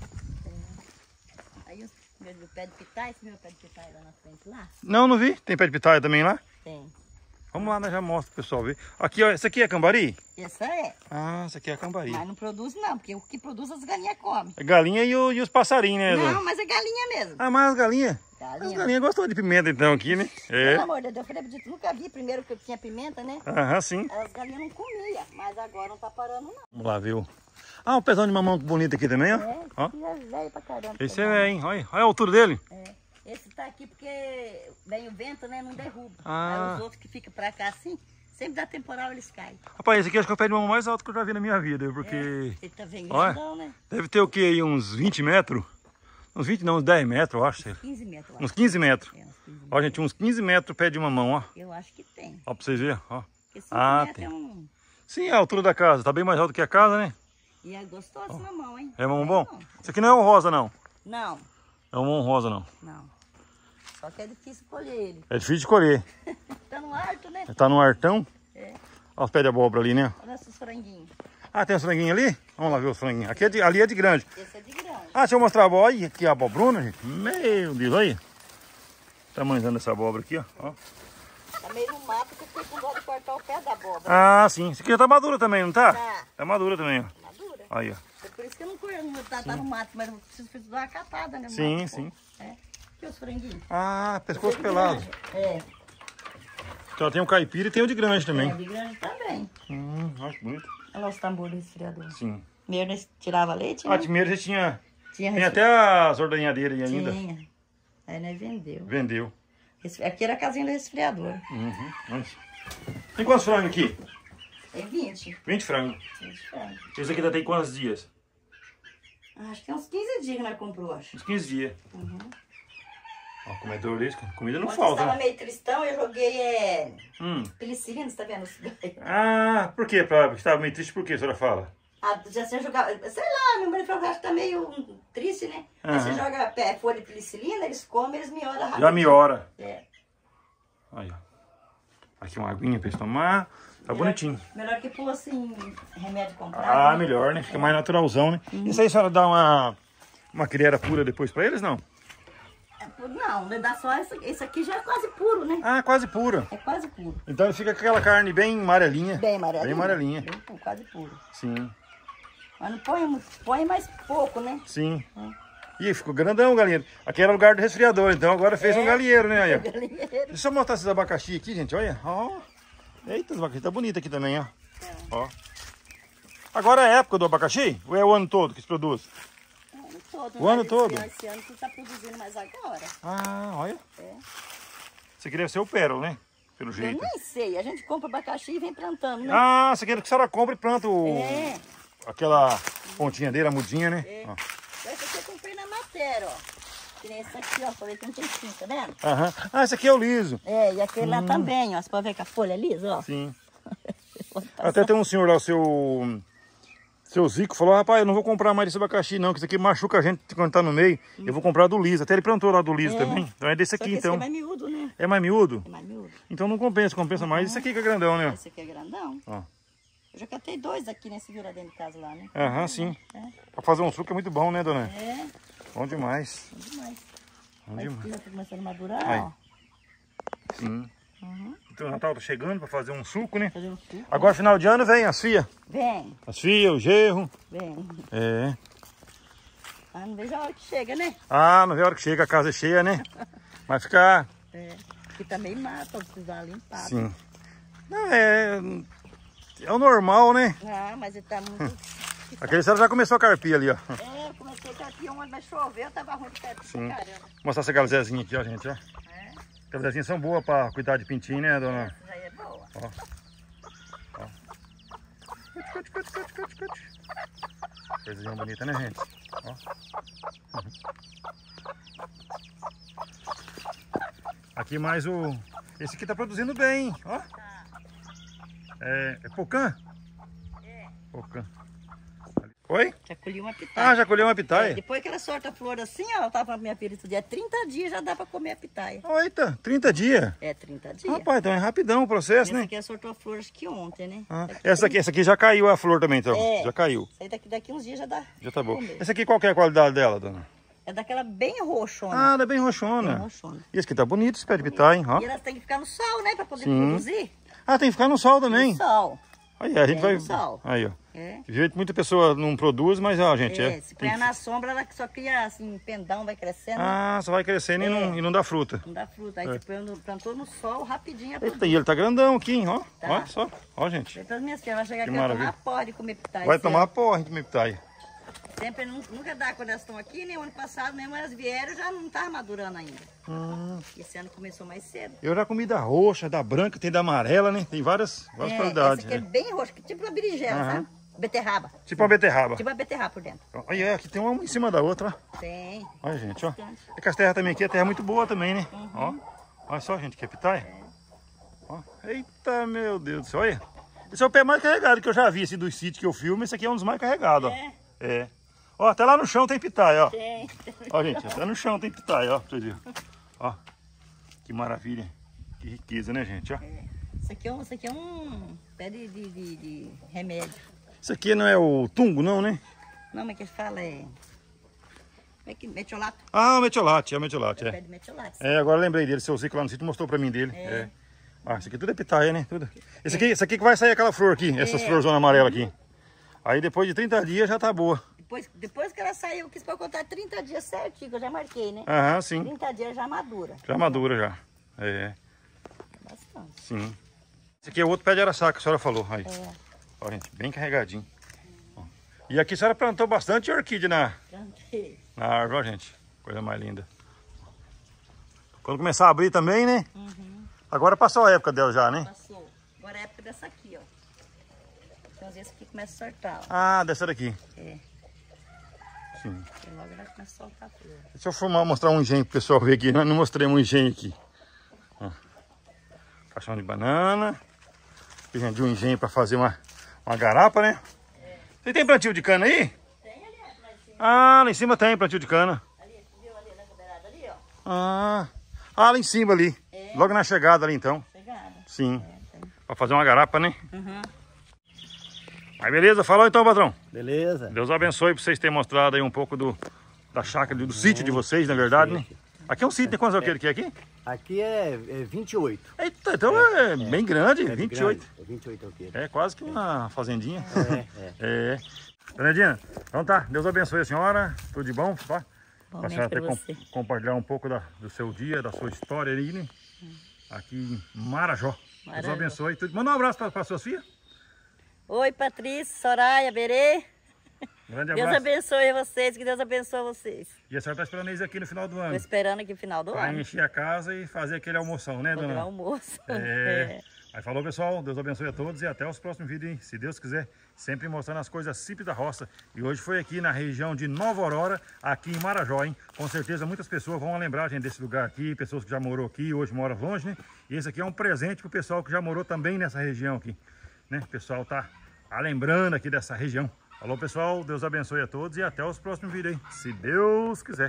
[SPEAKER 3] Aí os meu do pé de pitaia, esse meu pé de pitaia lá na frente lá?
[SPEAKER 2] Não, não vi. Tem pé de pitaia também lá?
[SPEAKER 3] Tem.
[SPEAKER 2] Vamos lá, nós já mostra pro pessoal ver. Aqui, ó, esse aqui é cambari?
[SPEAKER 3] Essa é.
[SPEAKER 2] Ah, esse aqui é cambari.
[SPEAKER 3] Mas não produz não, porque o que produz as galinhas comem.
[SPEAKER 2] É galinha e, o- e os passarinhos, né?
[SPEAKER 3] Não,
[SPEAKER 2] Dona?
[SPEAKER 3] mas é galinha mesmo.
[SPEAKER 2] Ah, mas as galinhas? As
[SPEAKER 3] Galinha.
[SPEAKER 2] galinhas gostou de pimenta então aqui, né?
[SPEAKER 3] Pelo
[SPEAKER 2] É.
[SPEAKER 3] amor de Deus, eu falei, Benedito, nunca vi primeiro que eu tinha pimenta, né?
[SPEAKER 2] Aham, sim.
[SPEAKER 3] As galinhas não comiam, mas agora não tá parando não.
[SPEAKER 2] Vamos lá, viu? Ah, um pezão de mamão bonito aqui também, ó.
[SPEAKER 3] É, esse
[SPEAKER 2] Ó.
[SPEAKER 3] aqui é velho pra caramba.
[SPEAKER 2] Esse é velho, hein? Olha, olha a altura dele.
[SPEAKER 3] É. Esse tá aqui porque vem o vento, né? Não derruba.
[SPEAKER 2] Ah.
[SPEAKER 3] Aí os outros que ficam pra cá assim, sempre dá temporal, eles caem.
[SPEAKER 2] Rapaz, esse aqui acho que é o pé de mamão mais alto que eu já vi na minha vida, porque...
[SPEAKER 3] Ele tá bem
[SPEAKER 2] Olha.
[SPEAKER 3] grandão, né?
[SPEAKER 2] Deve ter o que aí, uns vinte metros? Uns vinte não, uns dez metros, eu acho. sei lá.
[SPEAKER 3] quinze metros, eu acho.
[SPEAKER 2] Uns quinze metros.
[SPEAKER 3] É, uns quinze
[SPEAKER 2] Ó, gente, uns quinze metros o pé de mamão, ó.
[SPEAKER 3] Eu acho que tem.
[SPEAKER 2] Ó, pra vocês verem, ó.
[SPEAKER 3] Porque cinco
[SPEAKER 2] Ah,
[SPEAKER 3] metros
[SPEAKER 2] tem.
[SPEAKER 3] é um...
[SPEAKER 2] Sim, é a altura da casa. Tá bem mais alto que a casa, né?
[SPEAKER 3] E é gostoso esse mamão, hein?
[SPEAKER 2] É mamão bom?
[SPEAKER 3] Não.
[SPEAKER 2] Isso aqui não é o rosa, não.
[SPEAKER 3] Não,
[SPEAKER 2] É o mamão rosa, não.
[SPEAKER 3] não. Só que é difícil colher ele.
[SPEAKER 2] É difícil de colher.
[SPEAKER 3] Tá no alto, né?
[SPEAKER 2] Tá no artão.
[SPEAKER 3] É.
[SPEAKER 2] Olha os pés de abóbora ali, né?
[SPEAKER 3] Olha esses franguinhos.
[SPEAKER 2] Ah, tem os franguinhos ali? Vamos lá ver os franguinhos. Aqui é de, ali é de grande.
[SPEAKER 3] Esse é de grande.
[SPEAKER 2] Ah, deixa eu mostrar a abóbora. Olha aqui a abobrona, gente. Meu Deus, olha. Tamanhozão dessa abóbora aqui, ó. ó.
[SPEAKER 3] Tá meio no mato que eu fiquei com dó de cortar o pé da abóbora.
[SPEAKER 2] Ah, sim. Isso aqui já tá madura também, não tá?
[SPEAKER 3] Tá.
[SPEAKER 2] Tá madura também, ó.
[SPEAKER 3] Madura.
[SPEAKER 2] Aí, ó.
[SPEAKER 3] É por isso que eu não corro, não tá, tá no mato, mas eu preciso preciso dar uma catada, né? no
[SPEAKER 2] Sim,
[SPEAKER 3] mato,
[SPEAKER 2] sim.
[SPEAKER 3] pô. É. Aqui os franguinhos.
[SPEAKER 2] Ah, pescoço
[SPEAKER 3] Esse é de
[SPEAKER 2] pelado.
[SPEAKER 3] grande. É.
[SPEAKER 2] Então tem o caipira e tem o de grande também.
[SPEAKER 3] É, de grande também.
[SPEAKER 2] Hum, olha que bonito.
[SPEAKER 3] Olha lá os tambores do resfriador.
[SPEAKER 2] Sim.
[SPEAKER 3] Primeiro nós tirava leite,
[SPEAKER 2] Ah,
[SPEAKER 3] né?
[SPEAKER 2] primeiro já tinha...
[SPEAKER 3] Tinha
[SPEAKER 2] Tem
[SPEAKER 3] resfri-
[SPEAKER 2] até as ordenhadeiras aí ainda.
[SPEAKER 3] Tinha. Aí nós vendeu.
[SPEAKER 2] Vendeu.
[SPEAKER 3] Esse- Aqui era a casinha do resfriador.
[SPEAKER 2] Uhum. Olha. Tem quantos frangos aqui?
[SPEAKER 3] É vinte.
[SPEAKER 2] vinte frangos.
[SPEAKER 3] vinte frangos.
[SPEAKER 2] Esse aqui ainda tem quantos dias?
[SPEAKER 3] Acho que é uns quinze dias que nós comprou, acho.
[SPEAKER 2] Uns quinze dias.
[SPEAKER 3] Uhum.
[SPEAKER 2] Ó, comedor desse, comida não
[SPEAKER 3] Ontem
[SPEAKER 2] falta.
[SPEAKER 3] estava
[SPEAKER 2] Né?
[SPEAKER 3] meio tristão, eu joguei é,
[SPEAKER 2] Hum.
[SPEAKER 3] penicilina, você tá vendo? Os galhos?
[SPEAKER 2] Ah, por quê? Pra... Você estava meio triste por quê, a senhora fala?
[SPEAKER 3] Ah, já você jogava, sei lá, meu marido falou que acho que tá meio hum, triste, né? Aí você
[SPEAKER 2] Aham.
[SPEAKER 3] joga pé, folha de penicilina, eles comem, eles melhoram rápido.
[SPEAKER 2] Já melhora.
[SPEAKER 3] É.
[SPEAKER 2] Aí, ó. Aqui uma aguinha pra eles tomar. Tá
[SPEAKER 3] Melhor-
[SPEAKER 2] bonitinho.
[SPEAKER 3] Melhor que pôr assim, remédio comprado.
[SPEAKER 2] Ah,
[SPEAKER 3] né?
[SPEAKER 2] melhor, né? Fica mais naturalzão, né? Isso aí a senhora dá uma, uma criera pura depois pra eles, não?
[SPEAKER 3] É, pô, não, né, dá só esse, esse aqui já é quase puro, né?
[SPEAKER 2] Ah, quase pura.
[SPEAKER 3] É quase puro.
[SPEAKER 2] Então ele fica com aquela carne bem amarelinha.
[SPEAKER 3] Bem amarelinho.
[SPEAKER 2] Bem amarelinha.
[SPEAKER 3] Bem puro, quase puro.
[SPEAKER 2] Sim,
[SPEAKER 3] Mas não põe muito, põe mais pouco, né?
[SPEAKER 2] sim. Ih, ficou grandão o galinheiro. Aqui era o lugar do resfriador, então agora fez
[SPEAKER 3] É.
[SPEAKER 2] um galinheiro, né? Aí, ó.
[SPEAKER 3] Galinheiro.
[SPEAKER 2] Deixa eu mostrar esses abacaxi aqui, gente, olha. Ó. Eita, os abacaxi tá bonito aqui também, ó.
[SPEAKER 3] É.
[SPEAKER 2] Ó. Agora é a época do abacaxi? Ou é o ano todo que se produz?
[SPEAKER 3] O ano todo.
[SPEAKER 2] O
[SPEAKER 3] né?
[SPEAKER 2] ano
[SPEAKER 3] Esse-
[SPEAKER 2] todo?
[SPEAKER 3] Esse ano tu tá produzindo mais agora.
[SPEAKER 2] Ah, olha.
[SPEAKER 3] É.
[SPEAKER 2] Você queria ser o pérola, né? Pelo
[SPEAKER 3] Eu
[SPEAKER 2] jeito.
[SPEAKER 3] nem sei, a gente compra abacaxi e vem plantando, né?
[SPEAKER 2] Ah, você quer que a senhora compre e planta o...
[SPEAKER 3] É.
[SPEAKER 2] aquela pontinha dele, a mudinha, né?
[SPEAKER 3] É.
[SPEAKER 2] Ó.
[SPEAKER 3] Essa aqui eu comprei na matéria, ó. Que nem esse aqui, ó, folha trinta e cinco, tá vendo?
[SPEAKER 2] Aham. Ah, esse aqui é o liso.
[SPEAKER 3] É, e aquele
[SPEAKER 2] Hum.
[SPEAKER 3] lá também, ó. Você pode ver que a folha é lisa, ó.
[SPEAKER 2] Sim. Até tem um senhor lá, o seu... Seu Zico falou, rapaz, eu não vou comprar mais desse abacaxi não, que isso aqui machuca a gente quando tá no meio. Hum. Eu vou comprar do liso. Até ele plantou lá do liso
[SPEAKER 3] é.
[SPEAKER 2] também. Então é desse
[SPEAKER 3] Só
[SPEAKER 2] aqui,
[SPEAKER 3] que
[SPEAKER 2] então.
[SPEAKER 3] esse aqui é mais miúdo, né?
[SPEAKER 2] É mais miúdo?
[SPEAKER 3] É mais miúdo.
[SPEAKER 2] Então não compensa, compensa uhum. mais esse aqui que é grandão, né?
[SPEAKER 3] Esse aqui é grandão.
[SPEAKER 2] Ó.
[SPEAKER 3] Eu já catei dois aqui nesse vira dentro de casa lá, né?
[SPEAKER 2] Aham, uhum, sim.
[SPEAKER 3] É.
[SPEAKER 2] Pra fazer um suco é muito bom, né, dona?
[SPEAKER 3] É.
[SPEAKER 2] Bom demais.
[SPEAKER 3] Bom demais.
[SPEAKER 2] Bom demais.
[SPEAKER 3] Já tá começando a madurar,
[SPEAKER 2] aí.
[SPEAKER 3] ó.
[SPEAKER 2] Sim.
[SPEAKER 3] Uhum.
[SPEAKER 2] Então o Natal tá chegando pra fazer um suco, né?
[SPEAKER 3] Fazer um suco.
[SPEAKER 2] Agora final de ano vem as filhas.
[SPEAKER 3] Vem.
[SPEAKER 2] As filhas, o genro.
[SPEAKER 3] Vem.
[SPEAKER 2] É.
[SPEAKER 3] Ah, não vejo a hora que chega, né?
[SPEAKER 2] Ah, não vê a hora que chega, a casa é cheia, né? Vai ficar...
[SPEAKER 3] É. Aqui tá meio mato, pra precisar limpar.
[SPEAKER 2] Sim. Não, é... É o normal, né?
[SPEAKER 3] Ah, mas ele tá muito...
[SPEAKER 2] Aquele céu já começou a carpir ali, ó.
[SPEAKER 3] É, eu comecei a carpir onde vai chover, eu tava ruim de carpir.
[SPEAKER 2] Sim.
[SPEAKER 3] Caramba.
[SPEAKER 2] Vou mostrar essa galzezinha aqui, ó, gente, ó.
[SPEAKER 3] É.
[SPEAKER 2] As galzezinhas são boas pra cuidar de pintinho, né, dona?
[SPEAKER 3] Essa aí é boa.
[SPEAKER 2] Ó. Ó. Cut, cut, cut, cut, cut. Coisinha bonita, né, gente? Ó. Uhum. Aqui mais o... Esse aqui tá produzindo bem, ó. É, é pocã?
[SPEAKER 3] É.
[SPEAKER 2] Pocã. Oi?
[SPEAKER 3] Já colhi uma pitaia.
[SPEAKER 2] Ah, já colheu uma pitaia?
[SPEAKER 3] É, depois que ela solta a flor assim, ó, eu tava com a minha filha esse dia, trinta dias já dá pra comer a pitaia.
[SPEAKER 2] Eita, trinta dias?
[SPEAKER 3] É, trinta dias.
[SPEAKER 2] Rapaz, então é rapidão o processo,
[SPEAKER 3] essa
[SPEAKER 2] né?
[SPEAKER 3] aqui ela soltou a flor acho que ontem, né?
[SPEAKER 2] Ah,
[SPEAKER 3] Daqui
[SPEAKER 2] essa, aqui, essa aqui já caiu a flor também, então?
[SPEAKER 3] É.
[SPEAKER 2] Já caiu.
[SPEAKER 3] Isso aí daqui, daqui uns dias já dá.
[SPEAKER 2] Já tá bom.
[SPEAKER 3] comer.
[SPEAKER 2] Essa aqui qual que é a qualidade dela, dona?
[SPEAKER 3] É daquela bem roxona.
[SPEAKER 2] Ah, ela é bem roxona.
[SPEAKER 3] Bem roxona.
[SPEAKER 2] E esse aqui tá bonito, esse pé de pitaia, hein? Ó.
[SPEAKER 3] E elas têm que ficar no sol, né? Pra poder
[SPEAKER 2] Sim.
[SPEAKER 3] produzir.
[SPEAKER 2] Ah, tem que ficar no sol também.
[SPEAKER 3] No sol.
[SPEAKER 2] Aí a gente
[SPEAKER 3] É,
[SPEAKER 2] vai...
[SPEAKER 3] no sol.
[SPEAKER 2] Aí, ó.
[SPEAKER 3] É.
[SPEAKER 2] De jeito que muita pessoa não produz, mas ó, gente,
[SPEAKER 3] É,
[SPEAKER 2] é...
[SPEAKER 3] se põe na sombra, ela só cria assim, pendão, vai crescendo.
[SPEAKER 2] Ah, só vai crescendo e,
[SPEAKER 3] É.
[SPEAKER 2] não, e não dá fruta.
[SPEAKER 3] Não dá fruta. Aí
[SPEAKER 2] É.
[SPEAKER 3] você põe no, plantou no sol, rapidinho.
[SPEAKER 2] Eita, e ele tá grandão aqui, hein? Ó.
[SPEAKER 3] Tá.
[SPEAKER 2] Olha só. Ó, gente.
[SPEAKER 3] Depois minhas filhas vai chegar
[SPEAKER 2] Que
[SPEAKER 3] aqui e vai
[SPEAKER 2] maravilha.
[SPEAKER 3] tomar porra de comer pitaia.
[SPEAKER 2] Vai
[SPEAKER 3] esse
[SPEAKER 2] tomar
[SPEAKER 3] ano.
[SPEAKER 2] porra, gente, pitaia.
[SPEAKER 3] Sempre nu- nunca dá quando elas estão aqui, nem o ano passado, mesmo elas vieram, já não tava madurando ainda.
[SPEAKER 2] Hum,
[SPEAKER 3] Esse ano começou mais cedo.
[SPEAKER 2] eu já comi da roxa, da branca, tem da amarela, né? Tem várias, várias
[SPEAKER 3] É,
[SPEAKER 2] qualidades.
[SPEAKER 3] essa aqui é
[SPEAKER 2] né?
[SPEAKER 3] bem roxa, tipo uma berinjela,
[SPEAKER 2] Aham.
[SPEAKER 3] sabe? Beterraba.
[SPEAKER 2] Tipo uma beterraba.
[SPEAKER 3] Tipo uma beterraba por dentro.
[SPEAKER 2] Olha, aqui tem uma em cima da outra, ó.
[SPEAKER 3] Tem.
[SPEAKER 2] Olha, gente, ó.
[SPEAKER 3] Bastante.
[SPEAKER 2] É que as terras também aqui, a terra é muito boa também, né?
[SPEAKER 3] Uhum.
[SPEAKER 2] Ó. Olha só, gente, que é pitaia. Ó. Eita, meu Deus do céu, olha. Esse é o pé mais carregado que eu já vi, assim, dos sítios que eu filmo. Esse aqui é um dos mais carregados, ó.
[SPEAKER 3] É.
[SPEAKER 2] É. Ó, até lá no chão tem pitaia, ó.
[SPEAKER 3] Tem.
[SPEAKER 2] Ó, gente, até no chão tem pitaia, ó, pra vocês verem. Ó, que maravilha. Que riqueza, né, gente, ó.
[SPEAKER 3] É. Isso aqui é um, isso aqui é um pé de, de, de, de remédio.
[SPEAKER 2] Isso aqui não é o tungo, não, né?
[SPEAKER 3] Não, mas que fala é... Como é que... Metiolato.
[SPEAKER 2] Ah, o metiolate, é o metiolate,
[SPEAKER 3] É. Pé
[SPEAKER 2] é.
[SPEAKER 3] de metiolato.
[SPEAKER 2] É, agora eu lembrei dele, seu Zico lá no sítio mostrou pra mim dele.
[SPEAKER 3] É.
[SPEAKER 2] É. Ah, isso aqui tudo é pitaia, né? Tudo. Esse aqui, esse aqui que vai sair aquela flor aqui, essas
[SPEAKER 3] É.
[SPEAKER 2] florzonas amarelas aqui. Aí depois de trinta dias já tá boa.
[SPEAKER 3] Depois, depois que ela saiu, eu quis pra contar trinta dias certinho, que eu já marquei, né?
[SPEAKER 2] Aham, sim.
[SPEAKER 3] trinta dias já madura.
[SPEAKER 2] Já madura já. É,
[SPEAKER 3] Bastante.
[SPEAKER 2] sim. Esse aqui é outro pé de araçá que a senhora falou. Aí.
[SPEAKER 3] É.
[SPEAKER 2] Ó, gente, bem carregadinho. Ó. E aqui a senhora plantou bastante orquídea na,
[SPEAKER 3] Plantei.
[SPEAKER 2] na árvore, ó, gente. Coisa mais linda. Quando começar a abrir também, né?
[SPEAKER 3] Uhum.
[SPEAKER 2] Agora passou a época dela já, né?
[SPEAKER 3] Passou. Agora é a época dessa aqui, ó. Então, às vezes, aqui começa a soltar, ó.
[SPEAKER 2] Ah, dessa daqui.
[SPEAKER 3] É.
[SPEAKER 2] Sim.
[SPEAKER 3] E logo ela começa a soltar flor.
[SPEAKER 2] Deixa eu filmar, mostrar um engenho pro pessoal ver aqui. Nós não mostramos um engenho aqui. Ó. Caixão de banana. Aqui, gente, um engenho para fazer uma, uma garapa, né?
[SPEAKER 3] É.
[SPEAKER 2] Você tem plantio de cana aí?
[SPEAKER 3] Tem ali, ó, lá em cima.
[SPEAKER 2] Ah, lá em cima tem plantio de cana.
[SPEAKER 3] Ali, viu ali na beirada ali, ó.
[SPEAKER 2] Ah, ah lá em cima ali.
[SPEAKER 3] É.
[SPEAKER 2] Logo na chegada ali então.
[SPEAKER 3] Chegada.
[SPEAKER 2] Sim.
[SPEAKER 3] É, tem.
[SPEAKER 2] Para fazer uma garapa, né?
[SPEAKER 3] Uhum.
[SPEAKER 2] Aí beleza, falou então, patrão.
[SPEAKER 4] Beleza.
[SPEAKER 2] Deus abençoe por vocês terem mostrado aí um pouco do, da chácara, do, do sítio de vocês, na verdade, né? Aqui é um sítio, tem quantos alqueires que é aqui?
[SPEAKER 4] Aqui é, é vinte e oito.
[SPEAKER 2] Eita, então é, bem grande,
[SPEAKER 4] É
[SPEAKER 2] vinte e oito.
[SPEAKER 4] grande, É vinte e oito alqueires.
[SPEAKER 2] É quase que uma fazendinha.
[SPEAKER 4] É, é.
[SPEAKER 2] É. Dona Edina, então tá, Deus abençoe a senhora, tudo de bom, tá?
[SPEAKER 3] Bom,
[SPEAKER 2] Pra
[SPEAKER 3] né,
[SPEAKER 2] senhora
[SPEAKER 3] pra
[SPEAKER 2] ter com,
[SPEAKER 3] você.
[SPEAKER 2] compartilhar um pouco da, do seu dia, da sua história aí, né? Aqui em Marajó. Deus
[SPEAKER 3] Marajó.
[SPEAKER 2] abençoe. Tudo. Manda um abraço para suas filhas.
[SPEAKER 3] Oi, Patrícia, Soraya, Berê.
[SPEAKER 2] Grande
[SPEAKER 3] Deus
[SPEAKER 2] abraço.
[SPEAKER 3] abençoe vocês, que Deus abençoe vocês.
[SPEAKER 2] E a senhora tá esperando eles aqui no final do
[SPEAKER 3] Tô
[SPEAKER 2] ano.
[SPEAKER 3] esperando aqui no final do
[SPEAKER 2] Pra
[SPEAKER 3] ano.
[SPEAKER 2] encher a casa e fazer aquele almoção, né,
[SPEAKER 3] Fazer o
[SPEAKER 2] dona?
[SPEAKER 3] almoço.
[SPEAKER 2] É. Aí falou, pessoal, Deus abençoe a todos e até os próximos vídeos, hein? Se Deus quiser, sempre mostrando as coisas simples da roça. E hoje foi aqui na região de Nova Aurora, aqui em Marajó, hein? Com certeza muitas pessoas vão lembrar, gente, desse lugar aqui, pessoas que já morou aqui, hoje moram longe, né? E esse aqui é um presente pro pessoal que já morou também nessa região aqui, né? O pessoal tá lembrando aqui dessa região. Falou, pessoal, Deus abençoe a todos e até os próximos vídeos, hein? Se Deus quiser.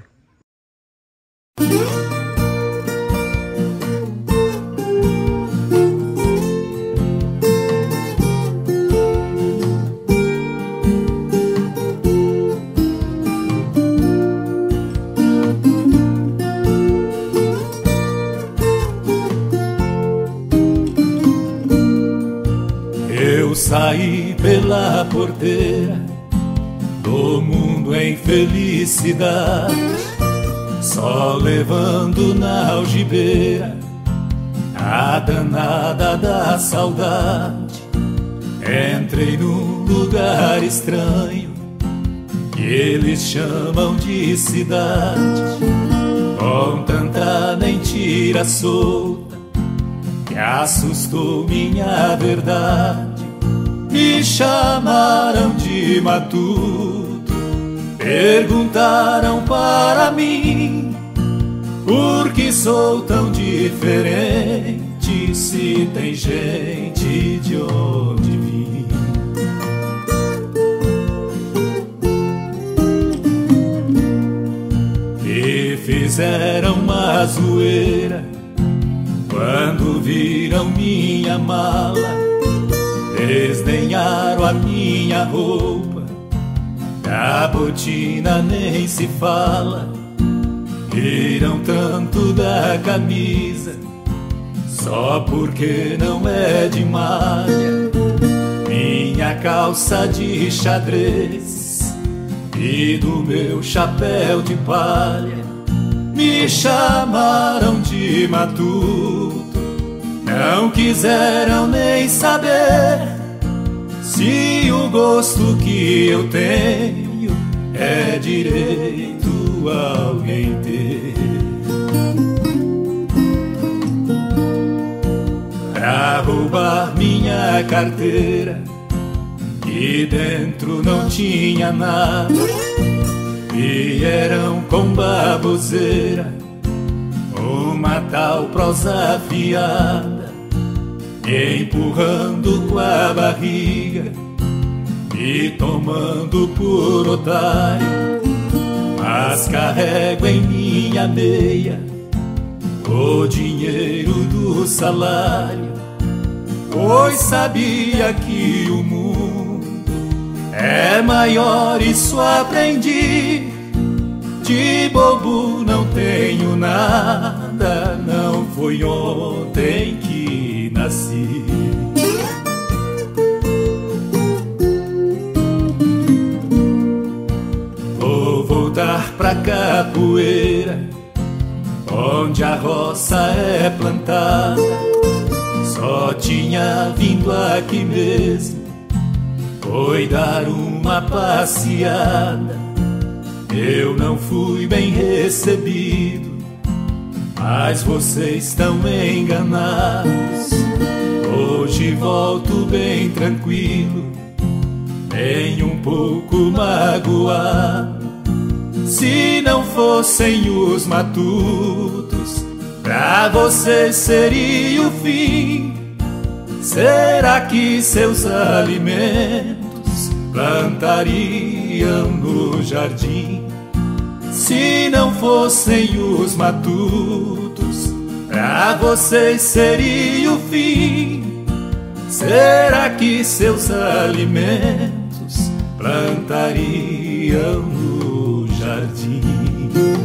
[SPEAKER 1] Eu saí pela porteira do mundo em felicidade, só levando na algibeira a danada da saudade. Entrei num lugar estranho que eles chamam de cidade, com tanta mentira solta que assustou minha verdade. Me chamaram de matuto, perguntaram para mim por que sou tão diferente, se tem gente de onde vim. Me fizeram uma zoeira quando viram minha mala, desdenharam a minha roupa, da botina nem se fala. Riram tanto da camisa, só porque não é de malha. Minha calça de xadrez e do meu chapéu de palha. Me chamaram de matuto, não quiseram nem saber se o gosto que eu tenho é direito alguém ter. Pra roubar minha carteira, que dentro não tinha nada, vieram com baboseira, uma tal prosa afiada, me empurrando com a barriga, me tomando por otário. Mas carrego em minha meia o dinheiro do salário, pois sabia que o mundo é maior, isso aprendi. De bobo não tenho nada, não foi ontem que nasci. Vou voltar pra capoeira, onde a roça é plantada. Só tinha vindo aqui mesmo, foi dar uma passeada. Eu não fui bem recebido, mas vocês estão enganados. Hoje volto bem tranquilo, nem um pouco magoado. Se não fossem os matutos, pra vocês seria o fim. Será que seus alimentos plantariam no jardim? Se não fossem os matutos, pra vocês seria o fim. Será que seus alimentos plantariam no jardim?